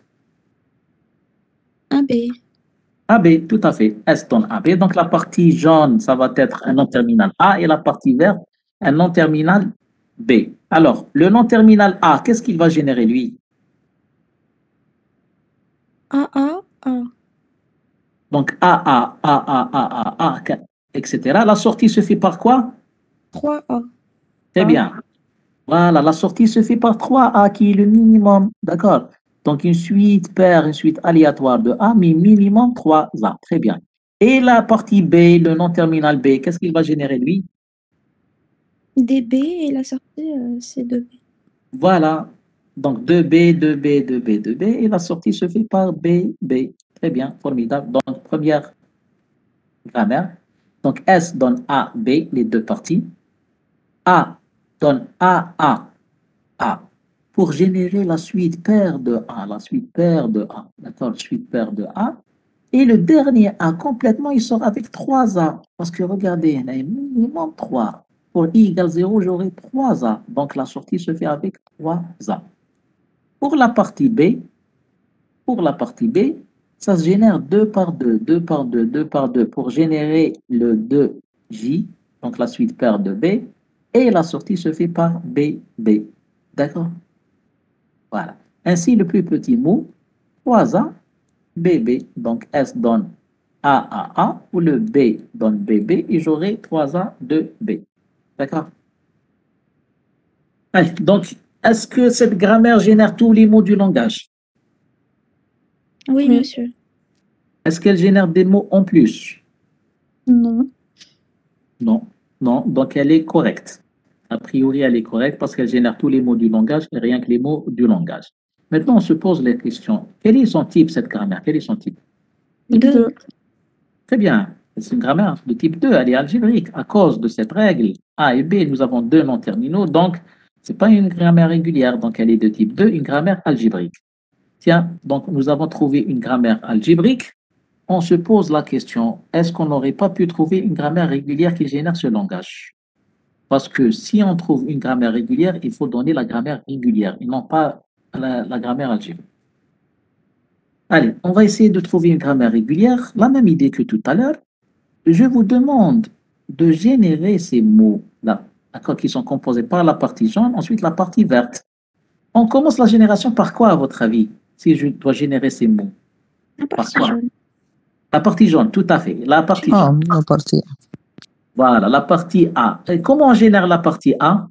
AB. AB, tout à fait. S donne AB. Donc, la partie jaune, ça va être un nom terminal A et la partie verte, un nom terminal B. Alors, le nom terminal A, qu'est-ce qu'il va générer, lui? AA. A. Donc, A, etc. La sortie se fait par quoi? 3A. Très bien. Voilà, la sortie se fait par 3A qui est le minimum. D'accord? Donc, une suite paire, une suite aléatoire de A, mais minimum 3 A. Très bien. Et la partie B, le non terminal B, qu'est-ce qu'il va générer, lui? DB et la sortie, c'est 2B. Voilà. Donc, 2B, 2B, 2B, 2B. Et la sortie se fait par B, B. Très bien, formidable. Donc, première grammaire. Donc, S donne A, B, les deux parties. A donne A, A, A. Pour générer la suite paire de A, la suite paire de A. D'accord, suite paire de A. Et le dernier A complètement, il sort avec 3 A. Parce que regardez, il y a minimum 3. Pour I égale 0, j'aurai 3 A. Donc la sortie se fait avec 3 A. Pour la partie B, ça se génère 2 par 2, 2 par 2, 2 par 2 pour générer le 2J, donc la suite paire de B, et la sortie se fait par B, B. D'accord? Voilà. Ainsi, le plus petit mot, 3A, BB. Donc S donne A, ou le B donne BB, et j'aurai 3A, 2B. D'accord? Allez, donc, est-ce que cette grammaire génère tous les mots du langage? Oui, Oui. monsieur. Est-ce qu'elle génère des mots en plus? Non. Non, non, donc elle est correcte. A priori, elle est correcte parce qu'elle génère tous les mots du langage et rien que les mots du langage. Maintenant, on se pose les questions. Quel est son type, cette grammaire? Quel est son type? Type 2. 2. Très bien, c'est une grammaire de type 2, elle est algébrique. À cause de cette règle A et B, nous avons deux noms terminaux, donc ce n'est pas une grammaire régulière, donc elle est de type 2, une grammaire algébrique. Tiens, donc nous avons trouvé une grammaire algébrique. On se pose la question, est-ce qu'on n'aurait pas pu trouver une grammaire régulière qui génère ce langage? Parce que si on trouve une grammaire régulière, il faut donner la grammaire régulière et non pas la grammaire algébrique. Allez, on va essayer de trouver une grammaire régulière. La même idée que tout à l'heure. Je vous demande de générer ces mots-là, d'accord, qui sont composés par la partie jaune, ensuite la partie verte. On commence la génération par quoi, à votre avis, si je dois générer ces mots? La Par partie quoi? jaune. La partie jaune, tout à fait. La partie jaune. La partie. Voilà, la partie A. Et comment on génère la partie A?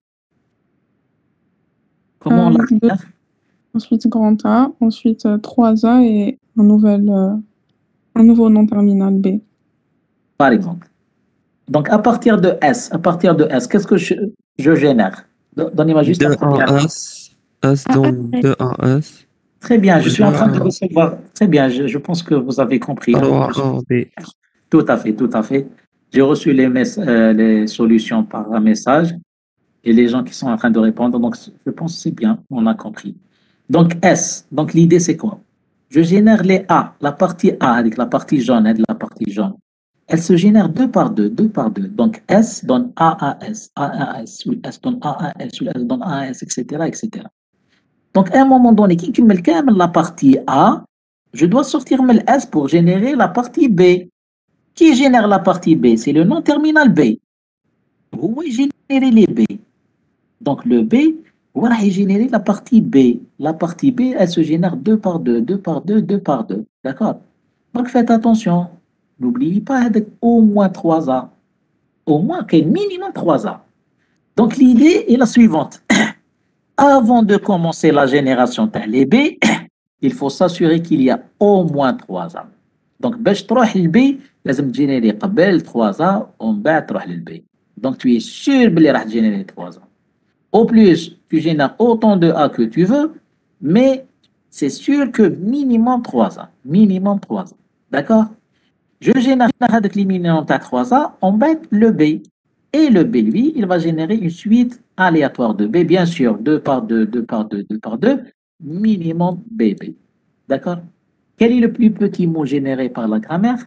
Comment on la 2, génère? ensuite grand A, ensuite 3A et un nouveau nom terminal B. Par exemple. Donc, à partir de S, qu'est-ce que je génère? Donnez-moi juste la 2 première. en S. S donne 2 en S. Très bien, je suis en train de 2 recevoir. Très bien, je pense que vous avez compris. 3 en B. Tout à fait, tout à fait. J'ai reçu les solutions par un message et les gens qui sont en train de répondre. Donc, je pense que c'est bien, on a compris. Donc, S. Donc, l'idée, c'est quoi? Je génère les A, la partie A avec la partie jaune et la partie jaune. Elle se génère deux par deux, deux par deux. Donc, S donne A à S, A à S, ou S donne A à S, ou S donne A à S, etc., etc. Donc, à un moment donné, qui tu mets la partie A, je dois sortir le S pour générer la partie B. Qui génère la partie B? C'est le non terminal B. Vous pouvez générer les B. Donc, le B, vous allez générer la partie B. La partie B, elle se génère deux par deux, deux par deux, deux par deux. D'accord? Donc, faites attention. N'oubliez pas d'être au moins 3 A. Au moins, qu'un minimum 3 A. Donc, l'idée est la suivante. Avant de commencer la génération les B, il faut s'assurer qu'il y a au moins 3 A. Donc, باش تروح للبي لازم تجينيري قبل 3 A ومن بعد تروح للبي. Donc, tu es sûr بلي راح تجينيري 3 A. Au plus, tu génères autant de A que tu veux, mais c'est sûr que minimum 3 A. Minimum 3 A. D'accord? Je génère avec les minimum à 3 A, on met le B. Et le B, lui, il va générer une suite aléatoire de B, bien sûr, 2 par 2, 2 par 2, 2 par 2, minimum BB. D'accord? Quel est le plus petit mot généré par la grammaire?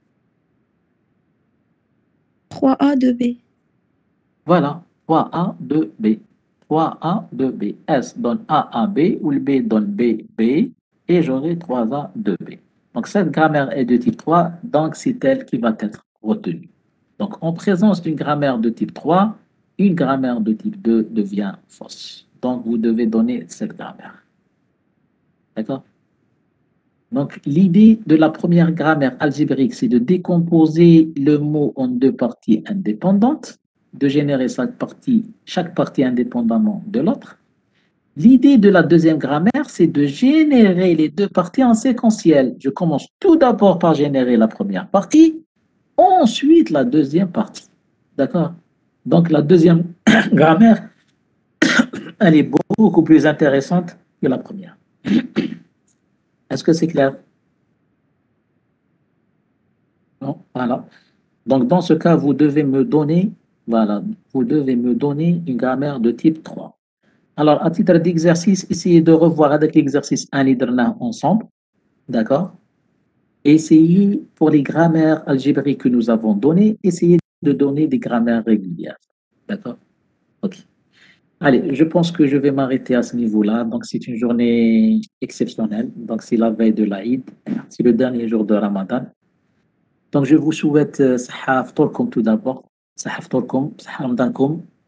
3A, 2B. Voilà, 3A, 2B. 3A, 2B. S donne A à B, ou le B donne B, B, et j'aurai 3A, 2B. Donc, cette grammaire est de type 3, donc c'est elle qui va être retenue. Donc, en présence d'une grammaire de type 3, une grammaire de type 2 devient fausse. Donc, vous devez donner cette grammaire. D'accord? Donc, l'idée de la première grammaire algébrique, c'est de décomposer le mot en deux parties indépendantes, de générer chaque partie indépendamment de l'autre. L'idée de la deuxième grammaire, c'est de générer les deux parties en séquentiel. Je commence tout d'abord par générer la première partie, ensuite la deuxième partie. D'accord? Donc la deuxième grammaire, elle est beaucoup plus intéressante que la première. Est-ce que c'est clair? Non? Voilà. Donc dans ce cas, vous devez me donner, voilà, vous devez me donner une grammaire de type 3. Alors, à titre d'exercice, essayez de revoir avec l'exercice 1 les derniers ensemble. D'accord? Essayez, pour les grammaires algébriques que nous avons données, essayez de donner des grammaires régulières. D'accord? Ok. Allez, je pense que je vais m'arrêter à ce niveau-là. Donc, c'est une journée exceptionnelle. Donc, c'est la veille de l'Aïd. C'est le dernier jour de Ramadan. Donc, je vous souhaite Saha Ftorkum tout d'abord. Saha Ftorkum, Saha Ramdankum.